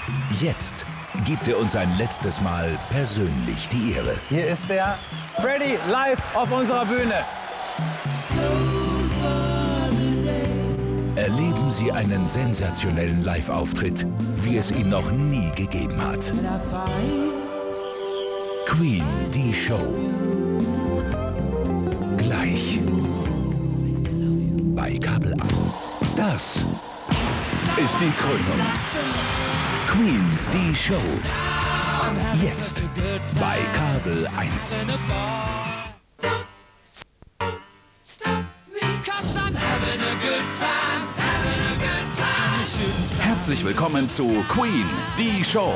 Jetzt gibt er uns ein letztes Mal persönlich die Ehre. Hier ist der Freddie live auf unserer Bühne. Erleben Sie einen sensationellen Live-Auftritt, wie es ihn noch nie gegeben hat. Queen, die Show. Gleich. Bei Kabel 1. Das ist die Krönung. Queen, die Show. Jetzt bei Kabel 1. Herzlich willkommen zu Queen, die Show.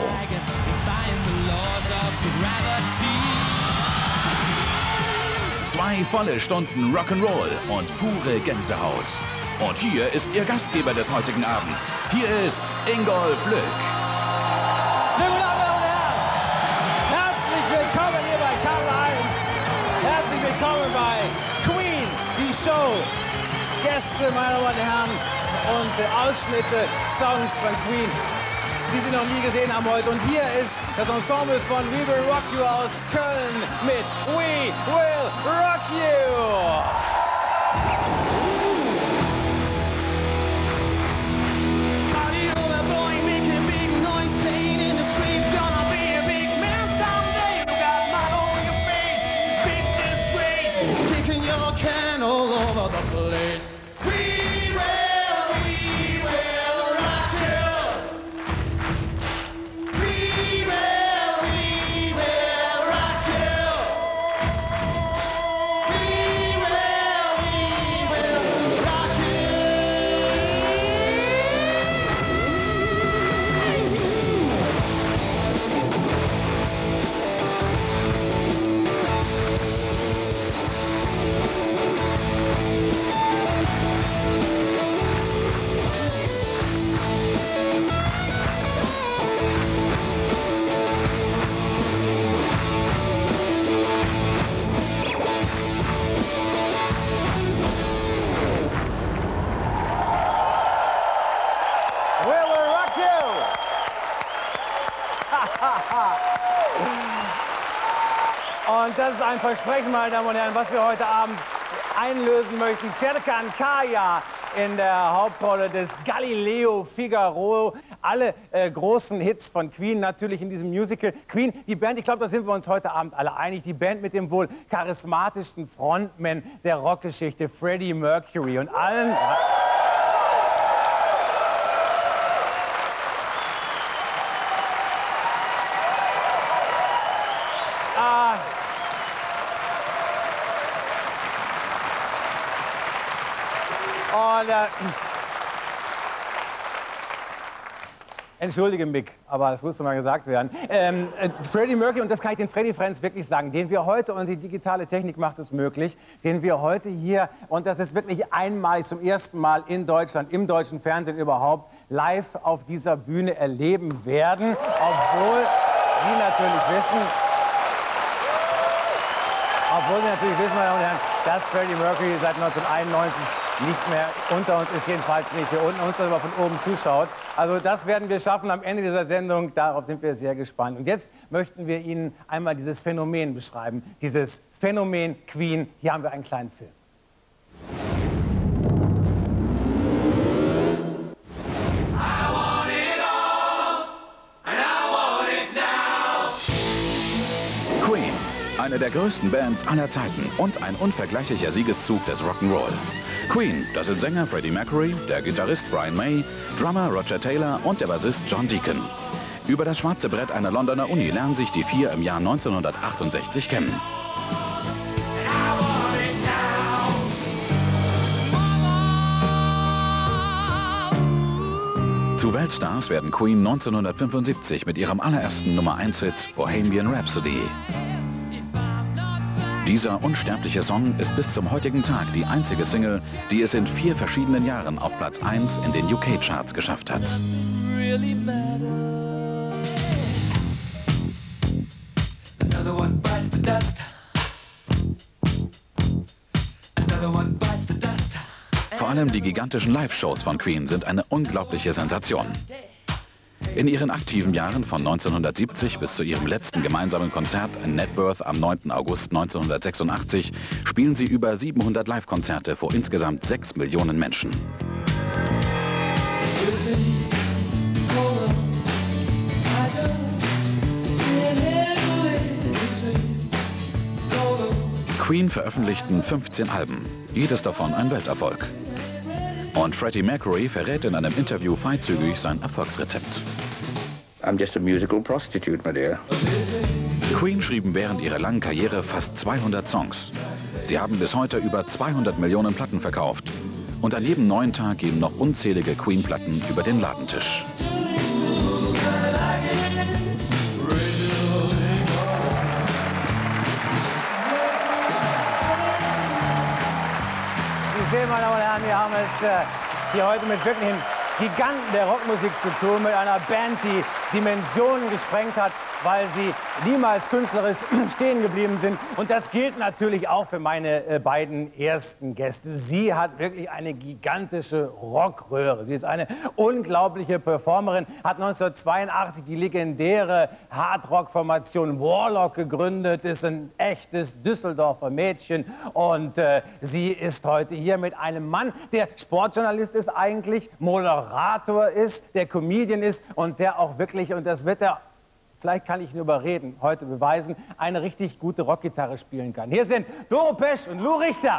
Zwei volle Stunden Rock'n'Roll und pure Gänsehaut. Und hier ist Ihr Gastgeber des heutigen Abends. Hier ist Ingolf Lück. Schönen guten Abend, meine Damen und Herren. Herzlich willkommen hier bei Kabel 1. Herzlich willkommen bei Queen, die Show. Gäste, meine Damen und Herren, und Ausschnitte, Songs von Queen, die Sie noch nie gesehen haben heute. Und hier ist das Ensemble von We Will Rock You aus Köln mit We Will Rock You. Und das ist ein Versprechen, meine Damen und Herren, was wir heute Abend einlösen möchten. Serkan Kaya in der Hauptrolle des Galileo Figaro. Alle großen Hits von Queen natürlich in diesem Musical. Queen, die Band, ich glaube, da sind wir uns heute Abend alle einig, die Band mit dem wohl charismatischsten Frontman der Rockgeschichte, Freddie Mercury. Und allen... Entschuldige, Mick, aber das musste mal gesagt werden. Freddie Mercury, und das kann ich den Freddie-Friends wirklich sagen, den wir heute, und die digitale Technik macht es möglich, den wir heute hier, und das ist wirklich einmalig zum ersten Mal in Deutschland, im deutschen Fernsehen überhaupt, live auf dieser Bühne erleben werden, obwohl Sie natürlich wissen, meine Damen und Herren, dass Freddie Mercury seit 1991 nicht mehr unter uns ist, jedenfalls nicht hier unten, uns aber von oben zuschaut. Also das werden wir schaffen am Ende dieser Sendung, darauf sind wir sehr gespannt. Und jetzt möchten wir Ihnen einmal dieses Phänomen beschreiben, dieses Phänomen Queen. Hier haben wir einen kleinen Film. Queen, eine der größten Bands aller Zeiten und ein unvergleichlicher Siegeszug des Rock'n'Roll. Queen, das sind Sänger Freddie Mercury, der Gitarrist Brian May, Drummer Roger Taylor und der Bassist John Deacon. Über das schwarze Brett einer Londoner Uni lernen sich die vier im Jahr 1968 kennen. Zu Weltstars werden Queen 1975 mit ihrem allerersten Nummer-1-Hit Bohemian Rhapsody. Dieser unsterbliche Song ist bis zum heutigen Tag die einzige Single, die es in 4 verschiedenen Jahren auf Platz 1 in den UK-Charts geschafft hat. Vor allem die gigantischen Live-Shows von Queen sind eine unglaubliche Sensation. In ihren aktiven Jahren von 1970 bis zu ihrem letzten gemeinsamen Konzert in Networth am 9. August 1986 spielen sie über 700 Live-Konzerte vor insgesamt 6 Millionen Menschen. Queen veröffentlichten 15 Alben, jedes davon ein Welterfolg. Und Freddie Mercury verrät in einem Interview freizügig sein Erfolgsrezept. I'm just a musical prostitute, my dear. Queen schrieben während ihrer langen Karriere fast 200 Songs. Sie haben bis heute über 200 Millionen Platten verkauft. Und an jedem neuen Tag gehen noch unzählige Queen-Platten über den Ladentisch. Sie sehen, meine Damen und Herren, wir haben es hier heute mit wirklichen Giganten der Rockmusik zu tun, mit einer Band, die Dimensionen gesprengt hat, weil sie niemals künstlerisch stehen geblieben sind. Und das gilt natürlich auch für meine beiden ersten Gäste. Sie hat wirklich eine gigantische Rockröhre. Sie ist eine unglaubliche Performerin, hat 1982 die legendäre Hardrock-Formation Warlock gegründet, ist ein echtes Düsseldorfer Mädchen. Und sie ist heute hier mit einem Mann, der Sportjournalist ist eigentlich, Moderator ist, der Comedian ist und der auch wirklich, und das wird er, vielleicht kann ich ihn überreden, heute beweisen, eine richtig gute Rockgitarre spielen kann. Hier sind Doro Pesch und Lou Richter.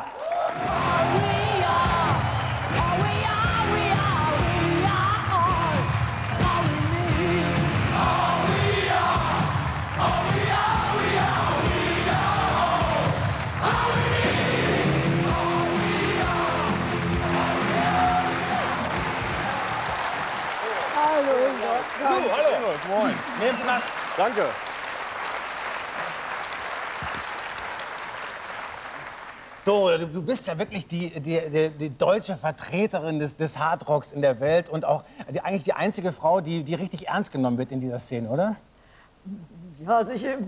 Hallo. Moin. Nehmt Platz. Danke. Doro, du bist ja wirklich die deutsche Vertreterin des Hardrocks in der Welt und auch eigentlich die einzige Frau, die richtig ernst genommen wird in dieser Szene, oder? Ja, also ich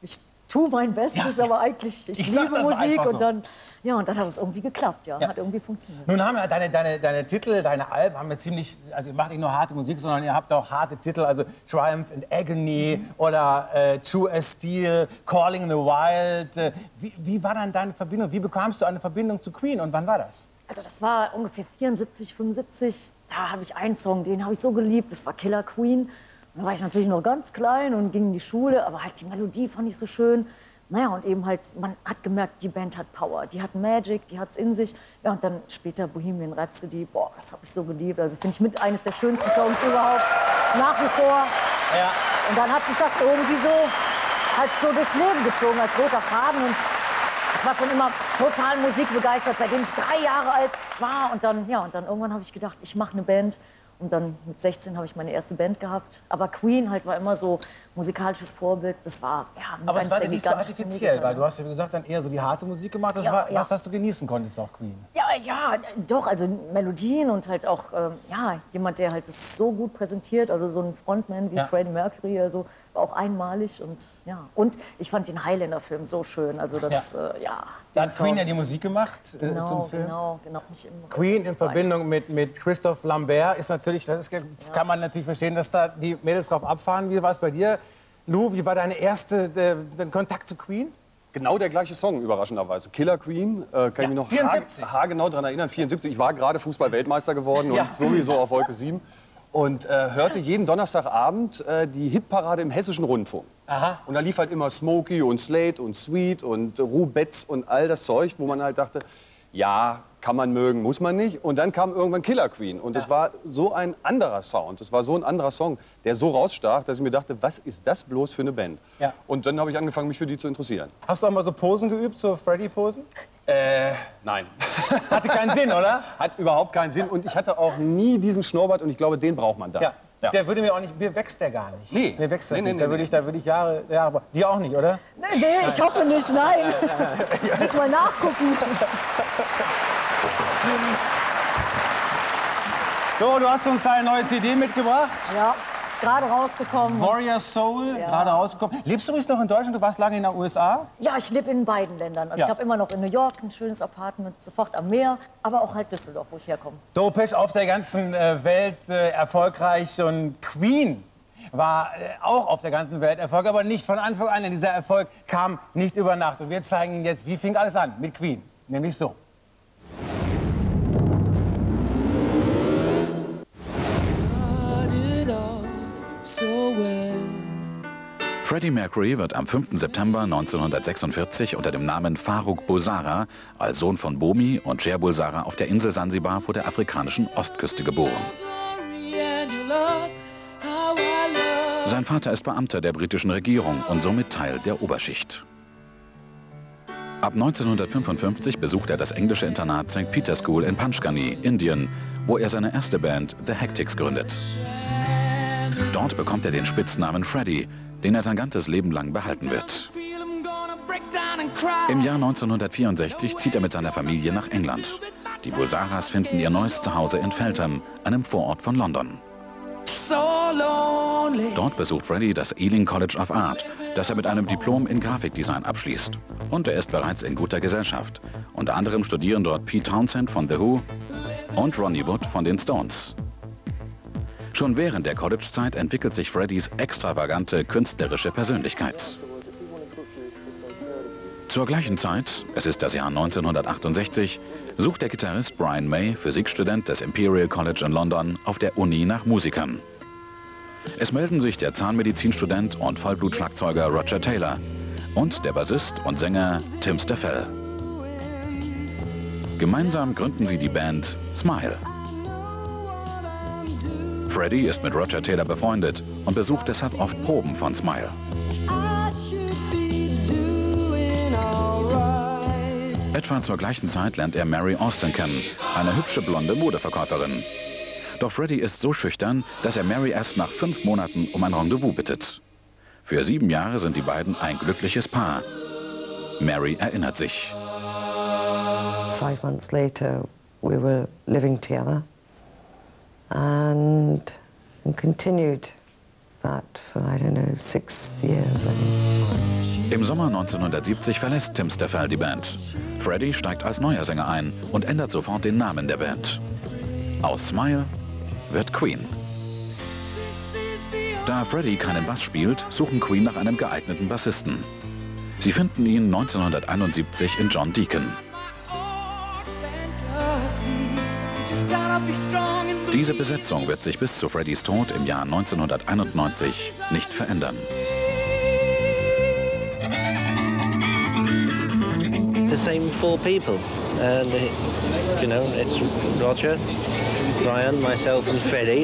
tue mein Bestes, Ja. aber eigentlich, ich sag liebe das mal Musik einfach so. und dann hat es irgendwie geklappt, ja. Hat irgendwie funktioniert. Nun haben ja deine Titel, deine Alben haben ja ziemlich, also ihr macht nicht nur harte Musik, sondern ihr habt auch harte Titel, also Triumph and Agony oder True as Steel, Calling the Wild. Wie war dann deine Verbindung? Wie bekamst du eine Verbindung zu Queen und wann war das? Also das war ungefähr 74, 75, da habe ich einen Song, den habe ich so geliebt, das war Killer Queen. Da war ich natürlich noch ganz klein und ging in die Schule, aber halt die Melodie fand ich so schön. Naja, und eben halt, man hat gemerkt, die Band hat Power, die hat Magic, die hat's in sich. Ja, und dann später Bohemian Rhapsody, boah, das habe ich so geliebt. Also finde ich mit eines der schönsten Songs überhaupt, nach wie vor. Ja. Und dann hat sich das irgendwie so, halt so durchs Leben gezogen als roter Faden. Und ich war schon immer total musikbegeistert, seitdem ich 3 Jahre alt war. Und dann irgendwann habe ich gedacht, ich mache eine Band. Und dann mit 16 habe ich meine erste Band gehabt. Aber Queen halt war immer so musikalisches Vorbild. Das war, ja, mit Aber es eines war der dir nicht so gigantischsten artifiziell, Musiker, weil du hast ja, wie gesagt, dann eher so die harte Musik gemacht. Das Ja, war ja. was du genießen konntest, auch Queen. Ja, doch, also Melodien und halt auch, jemand, der halt das so gut präsentiert, also so ein Frontman wie Ja. Freddie Mercury, also war auch einmalig und ja. Und ich fand den Highlander-Film so schön, also das, Da den hat Queen Song. ja die Musik gemacht Genau, zum Film. genau, nicht im Queen in Verbindung mit Christoph Lambert ist natürlich, kann man natürlich verstehen, dass da die Mädels drauf abfahren. Wie war es bei dir? Lou, wie war dein Kontakt zu Queen? Genau der gleiche Song, überraschenderweise. Killer Queen, kann ich mich noch 74. haargenau daran erinnern. 74, ich war gerade Fußball-Weltmeister geworden Ja. und sowieso auf Wolke 7. Und hörte jeden Donnerstagabend die Hitparade im Hessischen Rundfunk. Aha. Und da lief halt immer Smokey und Slade und Sweet und Rubets und all das Zeug, wo man halt dachte, ja, kann man mögen, muss man nicht. Und dann kam irgendwann Killer Queen. Und es war so ein anderer Sound, es war so ein anderer Song, der so rausstach, dass ich mir dachte, was ist das bloß für eine Band? Ja. Und dann habe ich angefangen, mich für die zu interessieren. Hast du auch mal so Posen geübt, so Freddy-Posen? Nein. Hatte keinen Sinn, oder? Hat überhaupt keinen Sinn. Und ich hatte auch nie diesen Schnurrbart und ich glaube, den braucht man da. Ja. Ja. Der würde mir auch nicht, mir wächst der gar nicht. Nee. Mir wächst das Nee, nee, nicht. nee, Da würde ich Jahre, aber dir auch nicht, oder? Nee, ich hoffe nicht, nein. Muss mal nachgucken. So, du hast uns eine neue CD mitgebracht. Ja, ist gerade rausgekommen. Warrior Soul, Ja. gerade rausgekommen. Lebst du übrigens noch in Deutschland? Du warst lange in den USA? Ja, ich lebe in beiden Ländern. Also Ja. ich habe immer noch in New York ein schönes Apartment, sofort am Meer, aber auch halt Düsseldorf, wo ich herkomme. Doro Pesch auf der ganzen Welt erfolgreich und Queen war auch auf der ganzen Welt Erfolg, aber nicht von Anfang an. Denn dieser Erfolg kam nicht über Nacht. Und wir zeigen Ihnen jetzt, wie fing alles an mit Queen. Nämlich so. Freddie Mercury wird am 5. September 1946 unter dem Namen Farrokh Bulsara als Sohn von Bomi und Cher Bulsara auf der Insel Sansibar vor der afrikanischen Ostküste geboren. Sein Vater ist Beamter der britischen Regierung und somit Teil der Oberschicht. Ab 1955 besucht er das englische Internat St. Peter's School in Panchgani, Indien, wo er seine erste Band The Hectics gründet. Dort bekommt er den Spitznamen Freddie, den er sein ganzes Leben lang behalten wird. Im Jahr 1964 zieht er mit seiner Familie nach England. Die Bulsaras finden ihr neues Zuhause in Feltham, einem Vorort von London. Dort besucht Freddie das Ealing College of Art, das er mit einem Diplom in Grafikdesign abschließt. Und er ist bereits in guter Gesellschaft. Unter anderem studieren dort Pete Townshend von The Who und Ronnie Wood von den Stones. Schon während der College-Zeit entwickelt sich Freddys extravagante künstlerische Persönlichkeit. Zur gleichen Zeit, es ist das Jahr 1968, sucht der Gitarrist Brian May, Physikstudent des Imperial College in London, auf der Uni nach Musikern. Es melden sich der Zahnmedizinstudent und Vollblutschlagzeuger Roger Taylor und der Bassist und Sänger Tim Staffell. Gemeinsam gründen sie die Band Smile. Freddie ist mit Roger Taylor befreundet und besucht deshalb oft Proben von Smile. Etwa zur gleichen Zeit lernt er Mary Austin kennen, eine hübsche blonde Modeverkäuferin. Doch Freddie ist so schüchtern, dass er Mary erst nach 5 Monaten um ein Rendezvous bittet. Für 7 Jahre sind die beiden ein glückliches Paar. Mary erinnert sich. 5 months later, we were living together. And continued that for, I don't know, 6 years, I think. Im Sommer 1970 verlässt Tim Staffell die Band. Freddie steigt als neuer Sänger ein und ändert sofort den Namen der Band. Aus Smile wird Queen. Da Freddie keinen Bass spielt, suchen Queen nach einem geeigneten Bassisten. Sie finden ihn 1971 in John Deacon. Diese Besetzung wird sich bis zu Freddys Tod im Jahr 1991 nicht verändern. It's the same 4 people, and you know, it's Roger, Brian, myself and Freddie.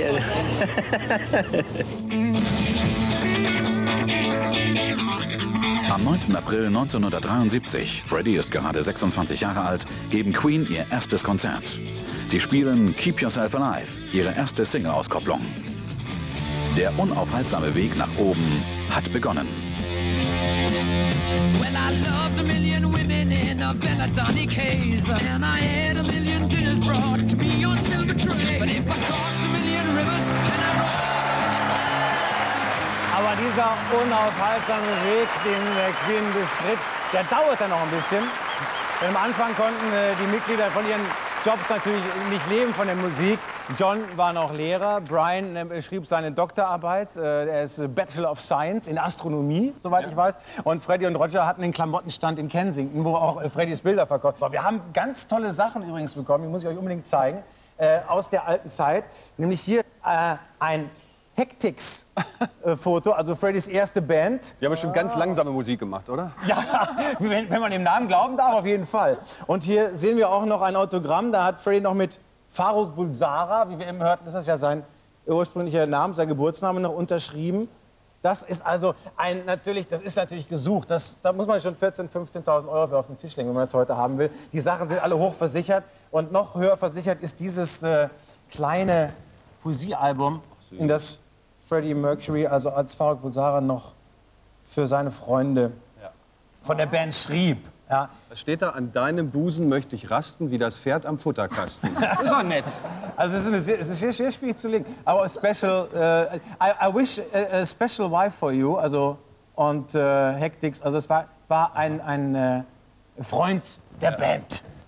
Am 9. April 1973, Freddie ist gerade 26 Jahre alt, geben Queen ihr erstes Konzert. Sie spielen Keep Yourself Alive, ihre erste Single-Auskopplung. Der unaufhaltsame Weg nach oben hat begonnen. Well, I loved a million women in a Belladonna case, and I had a million dinners brought to me on silver tray. But if I crossed a million rivers, then I Aber dieser unaufhaltsame Weg, den Queen beschritt, der dauerte noch ein bisschen. Denn am Anfang konnten die Mitglieder von ihren Jobs natürlich nicht leben von der Musik. John war noch Lehrer, Brian schrieb seine Doktorarbeit, er ist Bachelor of Science in Astronomie, soweit ich weiß. Und Freddie und Roger hatten einen Klamottenstand in Kensington, wo auch Freddys Bilder verkauft waren. Wir haben ganz tolle Sachen übrigens bekommen, die muss ich euch unbedingt zeigen, aus der alten Zeit. Nämlich hier ein Hectics-Foto, also Freddys erste Band. Die haben bestimmt ganz langsame Musik gemacht, oder? Ja, wenn man dem Namen glauben darf, auf jeden Fall. Und hier sehen wir auch noch ein Autogramm, da hat Freddie noch mit Farrokh Bulsara, wie wir eben hörten, ist das ja sein ursprünglicher Name, sein Geburtsname, noch unterschrieben. Das ist also das ist natürlich gesucht. Da muss man schon 14.000, 15.000 Euro für auf den Tisch legen, wenn man das heute haben will. Die Sachen sind alle hoch versichert und noch höher versichert ist dieses kleine Poesiealbum, in das Freddie Mercury, also als Farrokh Bulsara, noch für seine Freunde von der Band schrieb. Ja. Was steht da? An deinem Busen möchte ich rasten, wie das Pferd am Futterkasten. Das ist auch nett. Also es ist sehr schwierig zu legen. Aber special, I wish a special wife for you, also und Hectics, also es war ein Freund der Band.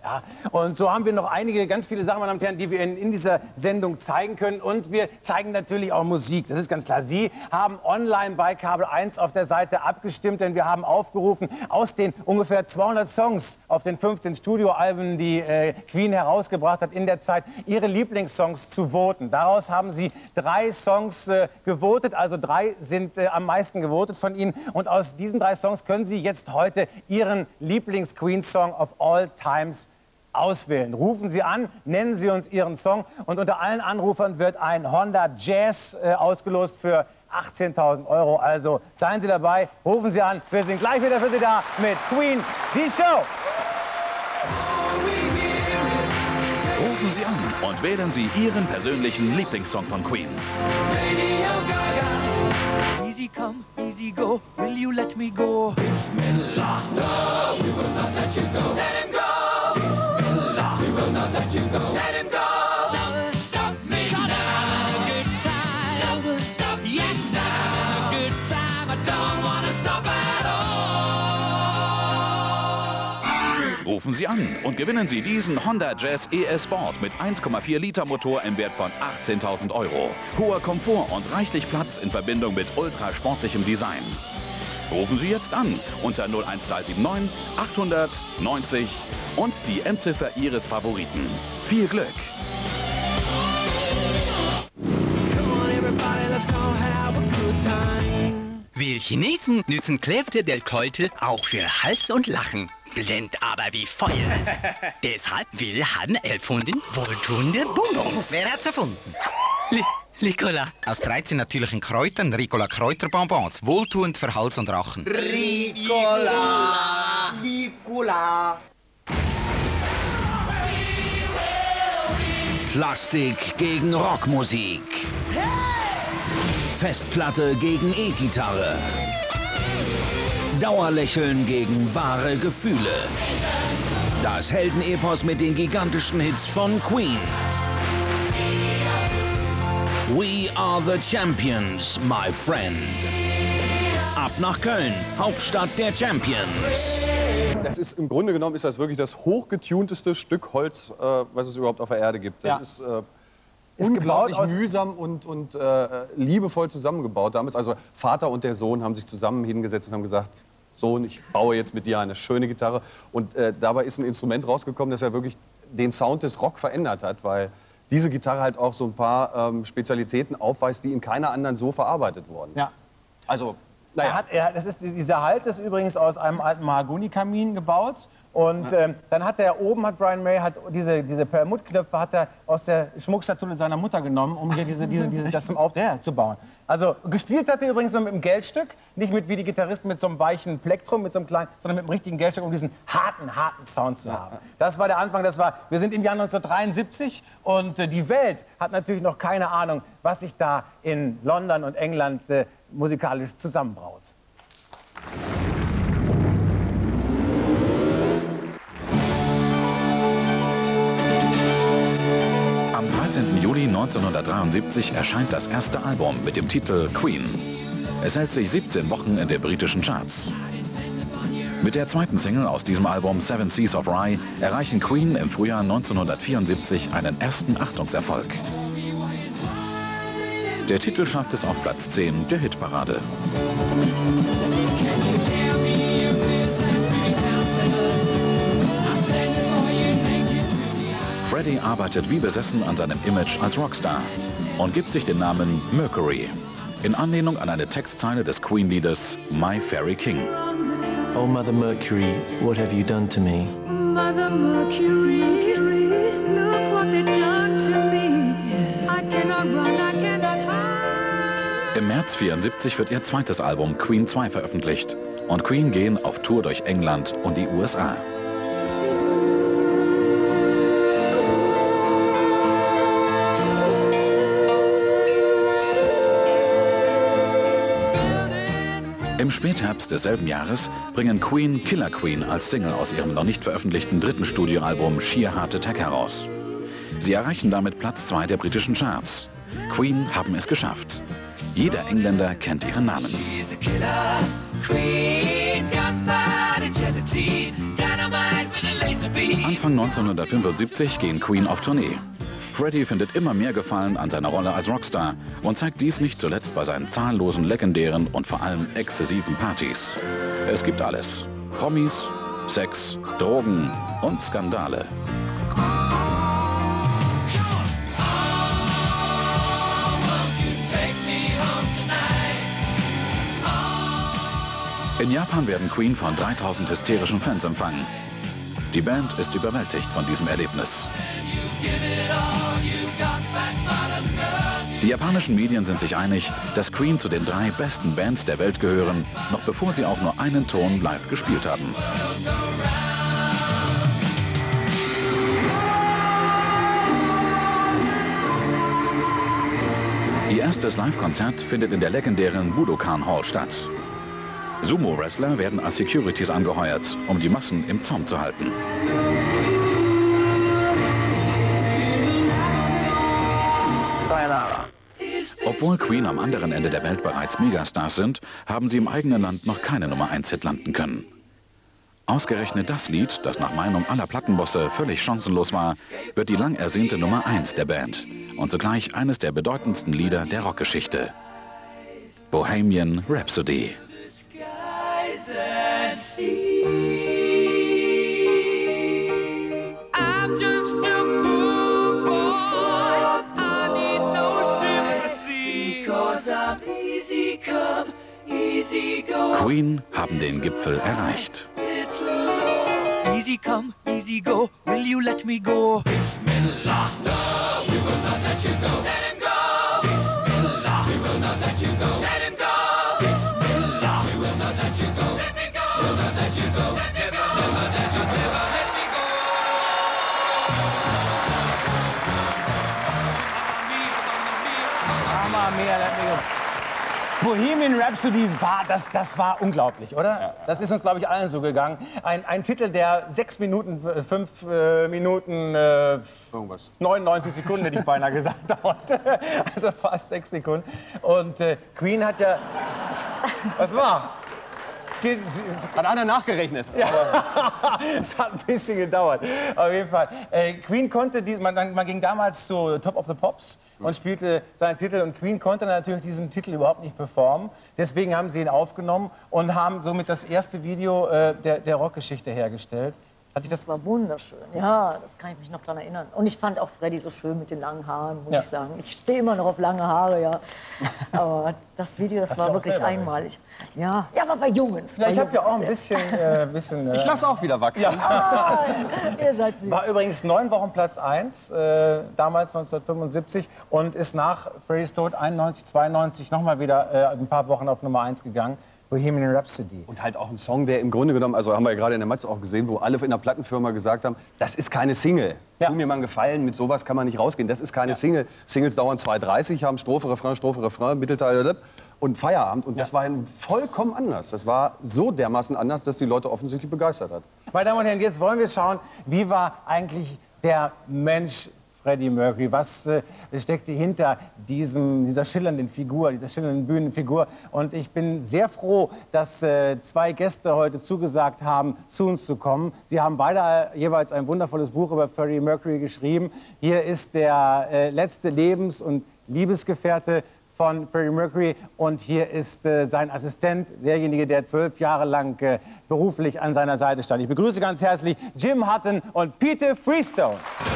Ja, und so haben wir noch einige, ganz viele Sachen, meine Damen und Herren, die wir in dieser Sendung zeigen können. Und wir zeigen natürlich auch Musik, das ist ganz klar. Sie haben online bei Kabel 1 auf der Seite abgestimmt, denn wir haben aufgerufen, aus den ungefähr 200 Songs auf den 15 Studioalben, die Queen herausgebracht hat in der Zeit, ihre Lieblingssongs zu voten. Daraus haben Sie 3 Songs gewotet, also 3 sind am meisten gewotet von Ihnen. Und aus diesen 3 Songs können Sie jetzt heute Ihren Lieblings-Queen-Song of all times auswählen. Rufen Sie an, nennen Sie uns Ihren Song und unter allen Anrufern wird ein Honda Jazz ausgelost für 18.000 €. Also seien Sie dabei, rufen Sie an. Wir sind gleich wieder für Sie da mit Queen, die Show. Rufen Sie an und wählen Sie Ihren persönlichen Lieblingssong von Queen. Easy come, easy go, will you let me go? Bismillah, no, we will not let you go. Let him go! Bismillah, we will not let you go. Let him go! Don't stop me now. A good time. Don't stop me now. A good time. I don't want to stop at all. Rufen Sie an und gewinnen Sie diesen Honda Jazz ES Sport mit 1,4 Liter Motor im Wert von 18.000 €. Hoher Komfort und reichlich Platz in Verbindung mit ultrasportlichem Design. Rufen Sie jetzt an unter 01379 890 und die Endziffer Ihres Favoriten. Viel Glück! Wir Chinesen nützen Kräfte der Kräuter auch für Hals und Lachen. Brennt aber wie Feuer. Deshalb wir haben erfunden wohltuende Bonbons. Wer hat's erfunden? Ricola. Aus 13 natürlichen Kräutern, Ricola Kräuterbonbons. Wohltuend für Hals und Rachen. Ricola! Ricola! Plastik gegen Rockmusik. Festplatte gegen E-Gitarre. Dauerlächeln gegen wahre Gefühle. Das Heldenepos mit den gigantischen Hits von Queen. We are the champions, my friend. Ab nach Köln, Hauptstadt der Champions. Das ist im Grunde genommen ist das wirklich das hochgetunteste Stück Holz, was es überhaupt auf der Erde gibt. Das ist unglaublich mühsam und liebevoll zusammengebaut damals. Also Vater und der Sohn haben sich zusammen hingesetzt und haben gesagt, Sohn, ich baue jetzt mit dir eine schöne Gitarre. Und dabei ist ein Instrument rausgekommen, das ja wirklich den Sound des Rock verändert hat, weil diese Gitarre halt auch so ein paar Spezialitäten aufweist, die in keiner anderen so verarbeitet wurden. Ja. Also, naja. Dieser Hals ist übrigens aus einem alten Mahagoni-Kamin gebaut. Und dann hat er oben, Brian May, diese Perlmuttknöpfe hat er aus der Schmuckschatulle seiner Mutter genommen, um hier das zu bauen. Also gespielt hat er übrigens mit einem Geldstück, nicht mit wie die Gitarristen mit so einem weichen Plektrum, mit so einem kleinen, sondern mit einem richtigen Geldstück, um diesen harten Sound zu haben. Das war der Anfang, wir sind im Jahr 1973 und die Welt hat natürlich noch keine Ahnung, was sich da in London und England musikalisch zusammenbraut. Am 13. Juli 1973 erscheint das erste Album mit dem Titel Queen. Es hält sich 17 Wochen in den britischen Charts. Mit der zweiten Single aus diesem Album, Seven Seas of Rye, erreichen Queen im Frühjahr 1974 einen ersten Achtungserfolg. Der Titel schafft es auf Platz 10 der Hitparade. Freddie arbeitet wie besessen an seinem Image als Rockstar und gibt sich den Namen Mercury, in Anlehnung an eine Textzeile des Queen-Liedes My Fairy King. Oh, Mother Mercury, what have you done to me? Mother Mercury, look what they've done to me. I cannot run, I cannot hide. Im März 1974 wird ihr zweites Album Queen 2 veröffentlicht und Queen gehen auf Tour durch England und die USA. Im Spätherbst desselben Jahres bringen Queen Killer Queen als Single aus ihrem noch nicht veröffentlichten dritten Studioalbum Sheer Heart Attack heraus. Sie erreichen damit Platz 2 der britischen Charts. Queen haben es geschafft. Jeder Engländer kennt ihren Namen. Queen, got bad agility, dynamite with a laser Anfang 1975 gehen Queen auf Tournee. Freddie findet immer mehr Gefallen an seiner Rolle als Rockstar und zeigt dies nicht zuletzt bei seinen zahllosen, legendären und vor allem exzessiven Partys. Es gibt alles. Promis, Sex, Drogen und Skandale. In Japan werden Queen von 3000 hysterischen Fans empfangen. Die Band ist überwältigt von diesem Erlebnis. Die japanischen Medien sind sich einig, dass Queen zu den 3 besten Bands der Welt gehören, noch bevor sie auch nur einen Ton live gespielt haben. Ihr erstes Live-Konzert findet in der legendären Budokan Hall statt. Sumo-Wrestler werden als Securities angeheuert, um die Massen im Zaum zu halten. Obwohl Queen am anderen Ende der Welt bereits Megastars sind, haben sie im eigenen Land noch keine Nummer-1-Hit landen können. Ausgerechnet das Lied, das nach Meinung aller Plattenbosse völlig chancenlos war, wird die lang ersehnte Nummer 1 der Band und zugleich eines der bedeutendsten Lieder der Rockgeschichte. Bohemian Rhapsody. Queen haben den Gipfel erreicht. Easy come, easy go, will you let me go? Bismillah, no, we will not let you go. Let him go! Bismillah, we will not let you go. Let him go! Bismillah, we will not let you go. Let me go! We'll not let you go. Let me go! We'll not let you go. Let me go! Mama mia, let me go. Bohemian Rhapsody war, das war unglaublich, oder? Ja. Das ist uns, glaube ich, allen so gegangen. Ein Titel, der 6 Minuten, 5 Minuten, 99 Sekunden, hätte ich beinahe gesagt, dauerte. Also fast 6 Sekunden. Und Queen hat ja... Was war? Hat einer nachgerechnet. Ja. Es hat ein bisschen gedauert. Auf jeden Fall. Queen konnte, man ging damals zu Top of the Pops und spielte seinen Titel. Und Queen konnte natürlich diesen Titel überhaupt nicht performen. Deswegen haben sie ihn aufgenommen und haben somit das erste Video der Rockgeschichte hergestellt. Das war wunderschön. Ja, das kann ich mich noch daran erinnern. Und ich fand auch Freddie so schön mit den langen Haaren, muss ich sagen. Ich stehe immer noch auf lange Haare, ja. Aber das Video, das war wirklich einmalig. Ja, aber bei Jungs. Ja, ich habe ja auch ein bisschen... Ich lasse auch wieder wachsen. Ja. Ah, ihr seid süß. War übrigens 9 Wochen Platz 1, damals 1975. Und ist nach Freddies Tod 91, 92 nochmal wieder ein paar Wochen auf Nummer 1 gegangen. Bohemian Rhapsody. Und halt auch ein Song, der im Grunde genommen, also haben wir ja gerade in der Matz auch gesehen, wo alle in der Plattenfirma gesagt haben, das ist keine Single. Ja. Tu mir mal einen Gefallen, mit sowas kann man nicht rausgehen. Das ist keine Single. Singles dauern 2,30, haben Strophe, Refrain, Mittelteil und Feierabend. Und das war vollkommen anders. Das war so dermaßen anders, dass die Leute offensichtlich begeistert hat. Meine Damen und Herren, jetzt wollen wir schauen, wie war eigentlich der Mensch Freddie Mercury? Was steckte hinter dieser schillernden Figur, dieser schillernden Bühnenfigur? Und ich bin sehr froh, dass 2 Gäste heute zugesagt haben, zu uns zu kommen. Sie haben beide jeweils ein wundervolles Buch über Freddie Mercury geschrieben. Hier ist der letzte Lebens- und Liebesgefährte von Freddie Mercury und hier ist sein Assistent, derjenige, der 12 Jahre lang beruflich an seiner Seite stand. Ich begrüße ganz herzlich Jim Hutton und Peter Freestone.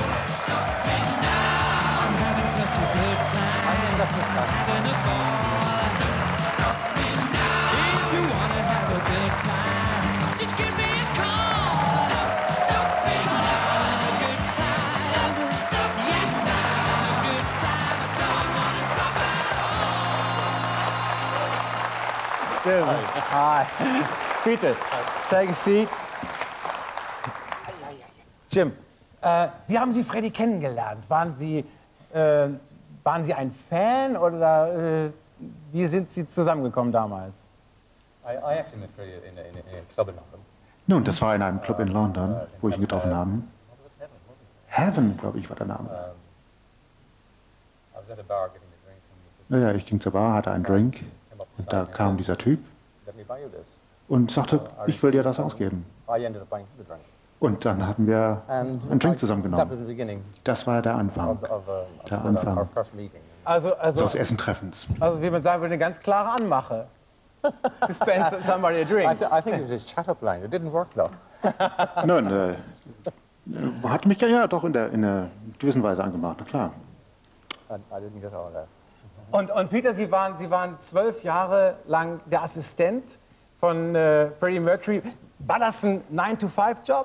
Jim, hi. Peter, take a seat. Jim, wie haben Sie Freddie kennengelernt? Waren Sie ein Fan oder wie sind Sie zusammengekommen damals? I actually met Freddie in a club in London. Nun, das war in einem Club in London, wo ich ihn getroffen habe. Heaven, glaube ich, war der Name. Naja, ich ging zur Bar, hatte einen Drink und da kam dieser Typ und sagte, ich will dir das ausgeben. Und dann hatten wir einen Drink zusammengenommen. That was the beginning Das war der Anfang. Der Anfang our first meeting. des Essentreffens. Also wie man sagen würde, eine ganz klare Anmache. Dispense somebody a drink. I think it was his chat-up line. It didn't work though. Nein, hat mich ja doch in einer gewissen Weise angemacht, na klar. I didn't get all that. Und Peter, Sie waren 12 Jahre lang der Assistent von Freddie Mercury. War das ein 9-to-5-Job?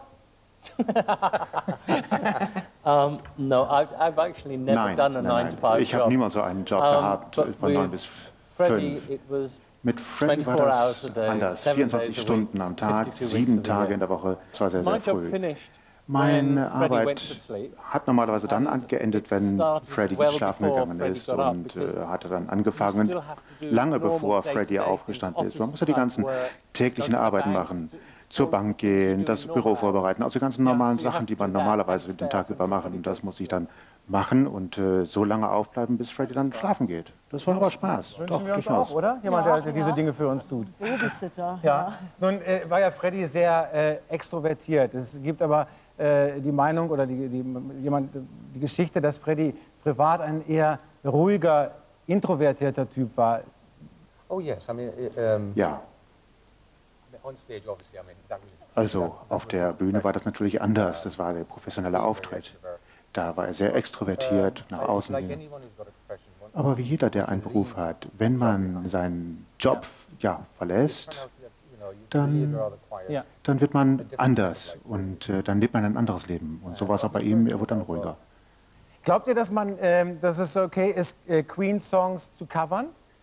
No, I've actually never done a 9-to-5 job. Ich habe niemals so einen Job gehabt von 9 bis 5. Mit Freddie war das anders. 24 Stunden am Tag, 7 Tage in der Woche. Es war sehr, sehr früh. Meine Arbeit hat normalerweise dann geendet, wenn Freddie schlafen gegangen ist und hatte dann angefangen, lange bevor Freddie aufgestanden ist. Man musste die ganzen täglichen Arbeiten machen. Zur Bank gehen, das Büro vorbereiten, also die ganzen normalen Sachen, die man normalerweise den Tag über machen. Und das muss ich dann machen und so lange aufbleiben, bis Freddie dann schlafen geht. Das war aber Spaß. Wünschen wir uns auch, oder? Jemand, der diese Dinge für uns tut. Babysitter. Ja. Nun war ja Freddie sehr extrovertiert. Es gibt aber die Meinung oder die Geschichte, dass Freddie privat ein eher ruhiger, introvertierter Typ war. Oh yes, I mean, ja. On stage, obviously, I mean, that was Also auf der Bühne war das natürlich anders. Das war der professionelle Auftritt. Da war er sehr extrovertiert nach außen hin. Aber wie jeder, der einen Beruf hat, wenn man seinen Job verlässt, dann wird man anders und dann lebt man ein anderes Leben. Und so war es auch bei ihm, er wurde dann ruhiger. Glaubt ihr, dass es okay ist, Queen-Songs zu covern?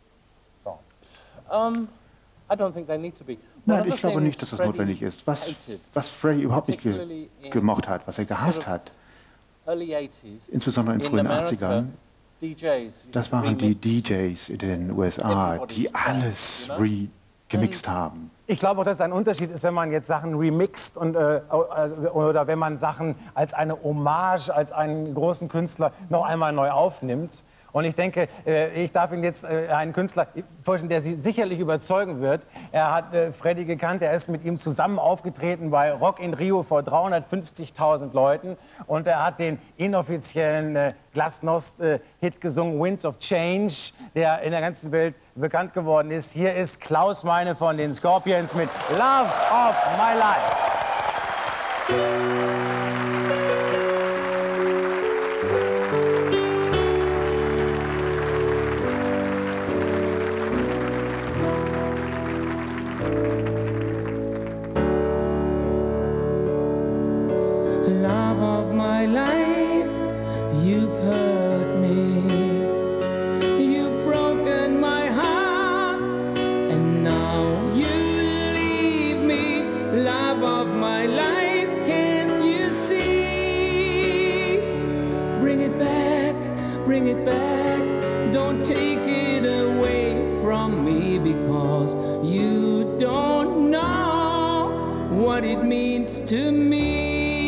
I don't think they need to be. Nein, ich glaube nicht, dass das notwendig ist. Was Freddie überhaupt nicht gemocht hat, was er gehasst hat, insbesondere in den frühen 80ern, das waren die DJs in den USA, die alles gemixt haben. Ich glaube auch, dass es ein Unterschied ist, wenn man jetzt Sachen remixt oder wenn man Sachen als eine Hommage, als einen großen Künstler noch einmal neu aufnimmt. Und ich denke, ich darf Ihnen jetzt einen Künstler vorstellen, der Sie sicherlich überzeugen wird. Er hat Freddie gekannt, er ist mit ihm zusammen aufgetreten bei Rock in Rio vor 350.000 Leuten. Und er hat den inoffiziellen Glasnost-Hit gesungen, Winds of Change, der in der ganzen Welt bekannt geworden ist. Hier ist Klaus Meine von den Scorpions mit Love of My Life. Love of my life, you've hurt me. You've broken my heart, and now you leave me. Love of my life, can't you see? Bring it back, bring it back. Don't take it away from me, because you don't know what it means to me.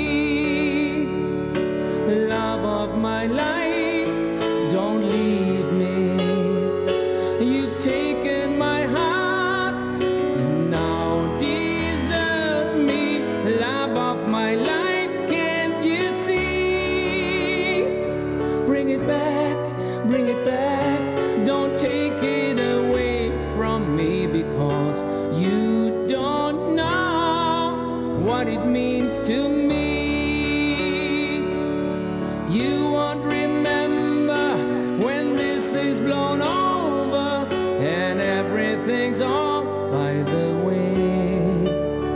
Love of my life, don't leave me. You've taken my heart and now desert me. Love of my life, can't you see? Bring it back, bring it back. Don't take it away from me, because you don't know what it means to me. You won't remember when this is blown over and everything's all by the way.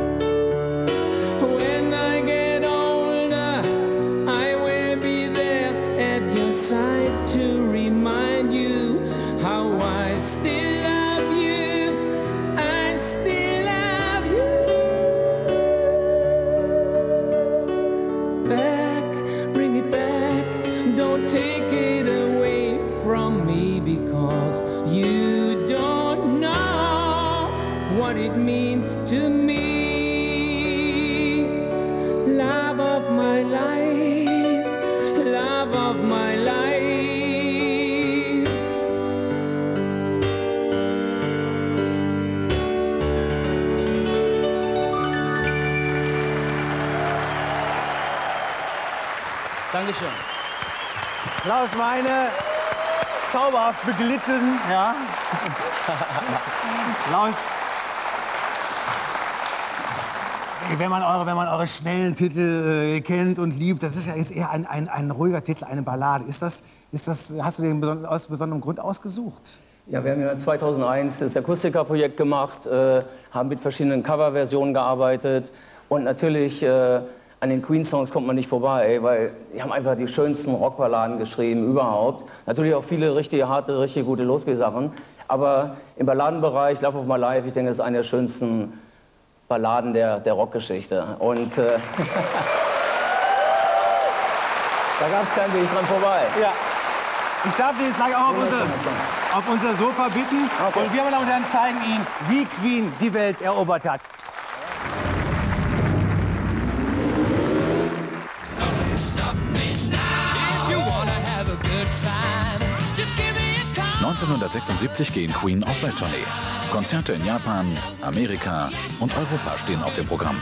When I get older, I will be there at your side to remind you how I still love you. I still love you. Back, bring it back. Don't take it away from me, because you don't know what it means to me. Love of my life, love of my life. Dankeschön. Klaus Meine, zauberhaft beglitten, ja. Klaus, wenn man eure schnellen Titel kennt und liebt, das ist ja jetzt eher ein ruhiger Titel, eine Ballade. Hast du den aus besonderem Grund ausgesucht? Ja, wir haben ja 2001 das Akustiker-Projekt gemacht, haben mit verschiedenen Coverversionen gearbeitet und natürlich an den Queen-Songs kommt man nicht vorbei, weil die haben einfach die schönsten Rockballaden geschrieben überhaupt. Natürlich auch viele richtige harte, richtig gute Losgeh-Sachen, aber im Balladenbereich, Love of My Life, ich denke, das ist eine der schönsten Balladen der Rockgeschichte. Und da gab es keinen Weg dran vorbei. Ja. Ich darf Sie jetzt gleich auch auf unser Sofa bitten. Okay. Und wir, meine Damen und Herren, zeigen Ihnen, wie Queen die Welt erobert hat. – 1976 gehen Queen auf Welttournee. Konzerte in Japan, Amerika und Europa stehen auf dem Programm.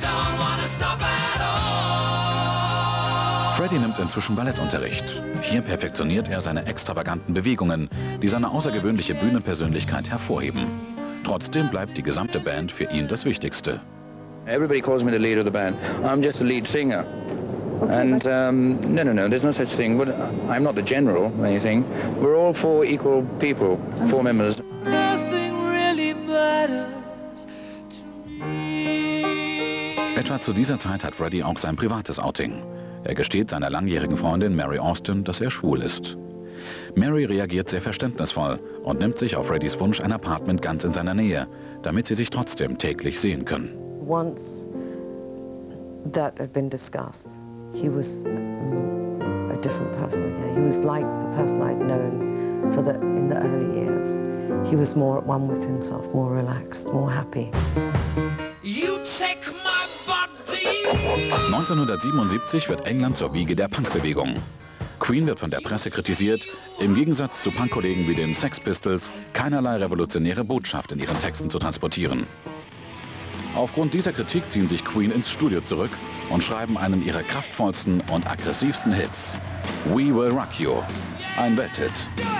Freddie nimmt inzwischen Ballettunterricht. Hier perfektioniert er seine extravaganten Bewegungen, die seine außergewöhnliche Bühnenpersönlichkeit hervorheben. Trotzdem bleibt die gesamte Band für ihn das Wichtigste. Everybody calls me the leader of the band. I'm just the lead singer. And no, there's no such thing. But I'm not the general or anything. We're all four equal people, four members. Nothing really matters to me. Etwa zu dieser Zeit hat Freddie auch sein privates Outing. Er gesteht seiner langjährigen Freundin Mary Austin, dass er schwul ist. Mary reagiert sehr verständnisvoll und nimmt sich auf Freddys Wunsch ein Apartment ganz in seiner Nähe, damit sie sich trotzdem täglich sehen können. Once that had been discussed, he was a different person again. He was like the person I'd known in the early years. He was more at one with himself, more relaxed, more happy. You take my body. 1977 wird England zur Wiege der Punkbewegung. Queen wird von der Presse kritisiert, im Gegensatz zu Punkkollegen wie den Sex Pistols keinerlei revolutionäre Botschaft in ihren Texten zu transportieren. Aufgrund dieser Kritik ziehen sich Queen ins Studio zurück und schreiben einen ihrer kraftvollsten und aggressivsten Hits, We Will Rock You, ein Welthit.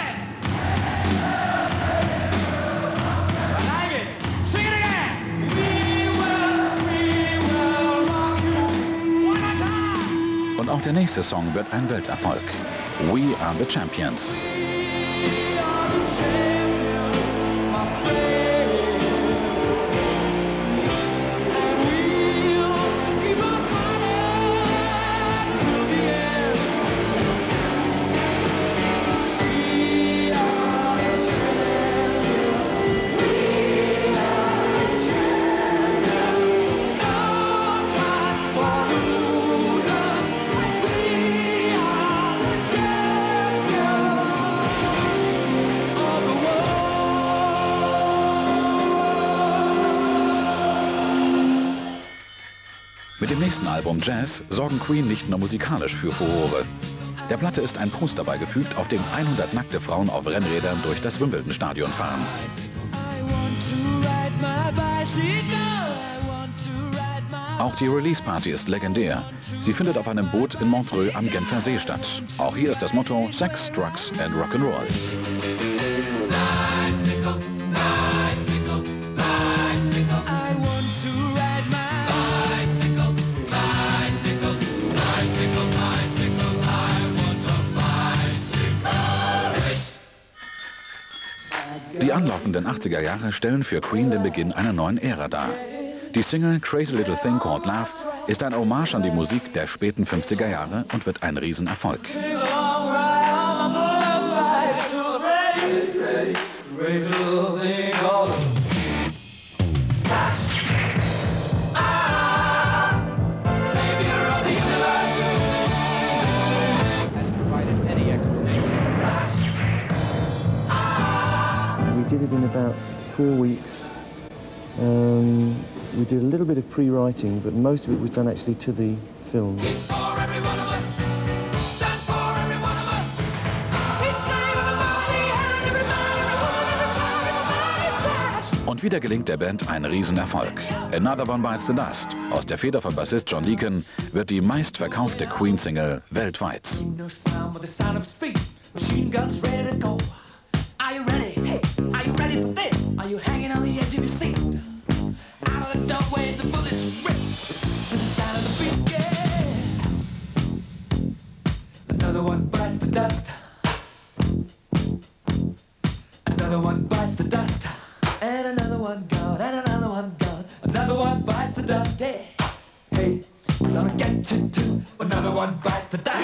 Und auch der nächste Song wird ein Welterfolg, We Are the Champions. Mit dem nächsten Album Jazz sorgen Queen nicht nur musikalisch für Furore. Der Platte ist ein Poster beigefügt, auf dem 100 nackte Frauen auf Rennrädern durch das Wimbledon-Stadion fahren. Auch die Release-Party ist legendär. Sie findet auf einem Boot in Montreux am Genfer See statt. Auch hier ist das Motto Sex, Drugs and Rock'n'Roll. Die anlaufenden 80er Jahre stellen für Queen den Beginn einer neuen Ära dar. Die Single Crazy Little Thing Called Love ist ein Hommage an die Musik der späten 50er Jahre und wird ein Riesenerfolg. We did it in about 4 weeks. We did a little bit of pre-writing, but most of it was done actually to the film. Und wieder gelingt der Band ein Riesenerfolg. Another One Bites the Dust, aus der Feder von Bassist John Deacon, wird die meistverkaufte Queen-Single weltweit. Another one bites the dust. Another one bites the dust. And another one gone, and another one gone. Another one bites the dust. Hey, hey, we're gonna get you too. Another one bites the dust.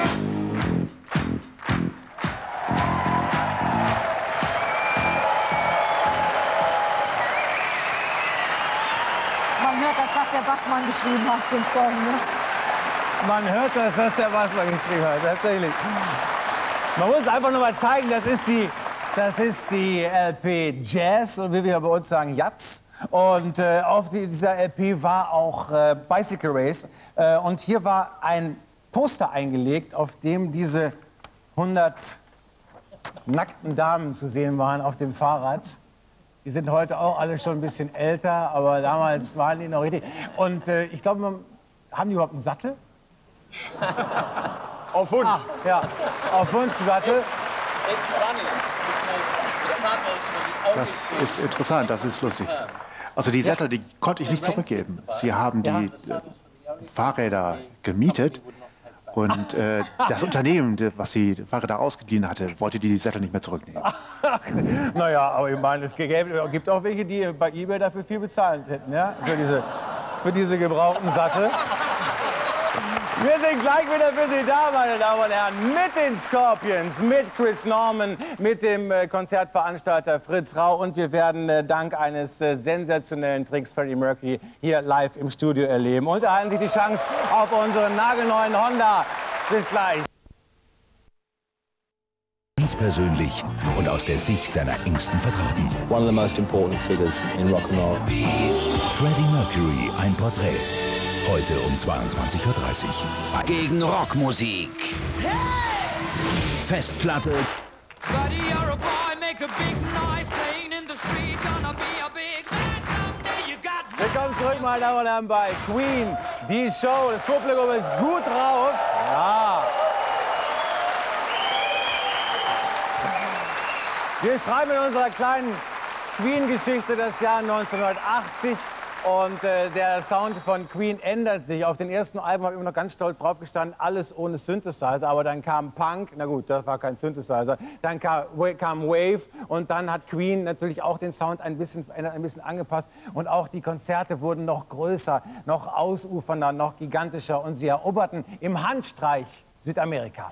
Man hört, dass das der Bassmann geschrieben hat, den Song, ne? Man hört, dass das der Bassmann geschrieben hat, tatsächlich. Man muss einfach nur mal zeigen, das ist die LP Jazz, und wie wir bei uns sagen, Jazz. Und auf dieser LP war auch Bicycle Race. Und hier war ein Poster eingelegt, auf dem diese 100 nackten Damen zu sehen waren auf dem Fahrrad. Die sind heute auch alle schon ein bisschen älter, aber damals waren die noch richtig. Und ich glaube, haben die überhaupt einen Sattel? Auf Wunsch. Ah, ja, auf Wunsch einen Sattel. Das ist interessant, das ist lustig. Also die Sättel, die konnte ich nicht zurückgeben. Sie haben die Fahrräder gemietet und das Unternehmen, was die Fahrräder ausgeliehen hatte, wollte die Sättel nicht mehr zurücknehmen. Naja, aber ich meine, es gibt auch welche, die bei eBay dafür viel bezahlt hätten, ja? Für diese gebrauchten Sattel. Wir sind gleich wieder für Sie da, meine Damen und Herren, mit den Scorpions, mit Chris Norman, mit dem Konzertveranstalter Fritz Rau, und wir werden dank eines sensationellen Tricks Freddie Mercury hier live im Studio erleben und erhalten Sie die Chance auf unseren nagelneuen Honda. Bis gleich. Ganz persönlich und aus der Sicht seiner engsten Vertrauten. One of the most important figures in rock and roll. Freddie Mercury, ein Porträt. Heute um 22:30 Uhr. Gegen Rockmusik. Hey! Festplatte. Willkommen zurück, meine Damen und Herren, bei Queen. Die Show, das Publikum ist gut drauf. Ja. Wir schreiben in unserer kleinen Queen-Geschichte das Jahr 1980. Und der Sound von Queen ändert sich. Auf den ersten Alben habe ich immer noch ganz stolz drauf gestanden, alles ohne Synthesizer. Aber dann kam Punk, na gut, das war kein Synthesizer. Dann kam Wave, und dann hat Queen natürlich auch den Sound ein bisschen angepasst. Und auch die Konzerte wurden noch größer, noch ausufernder, noch gigantischer. Und sie eroberten im Handstreich Südamerika.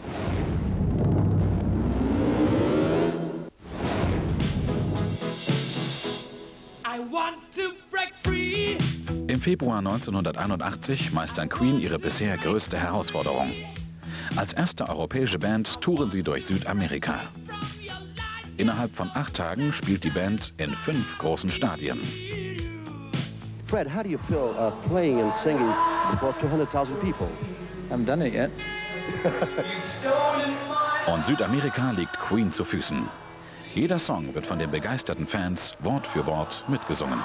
Im Februar 1981 meistern Queen ihre bisher größte Herausforderung. Als erste europäische Band touren sie durch Südamerika. Innerhalb von 8 Tagen spielt die Band in 5 großen Stadien. Fred, how do you feel playing and singing before 200,000 people? I haven't done it yet. Und Südamerika liegt Queen zu Füßen. Jeder Song wird von den begeisterten Fans Wort für Wort mitgesungen.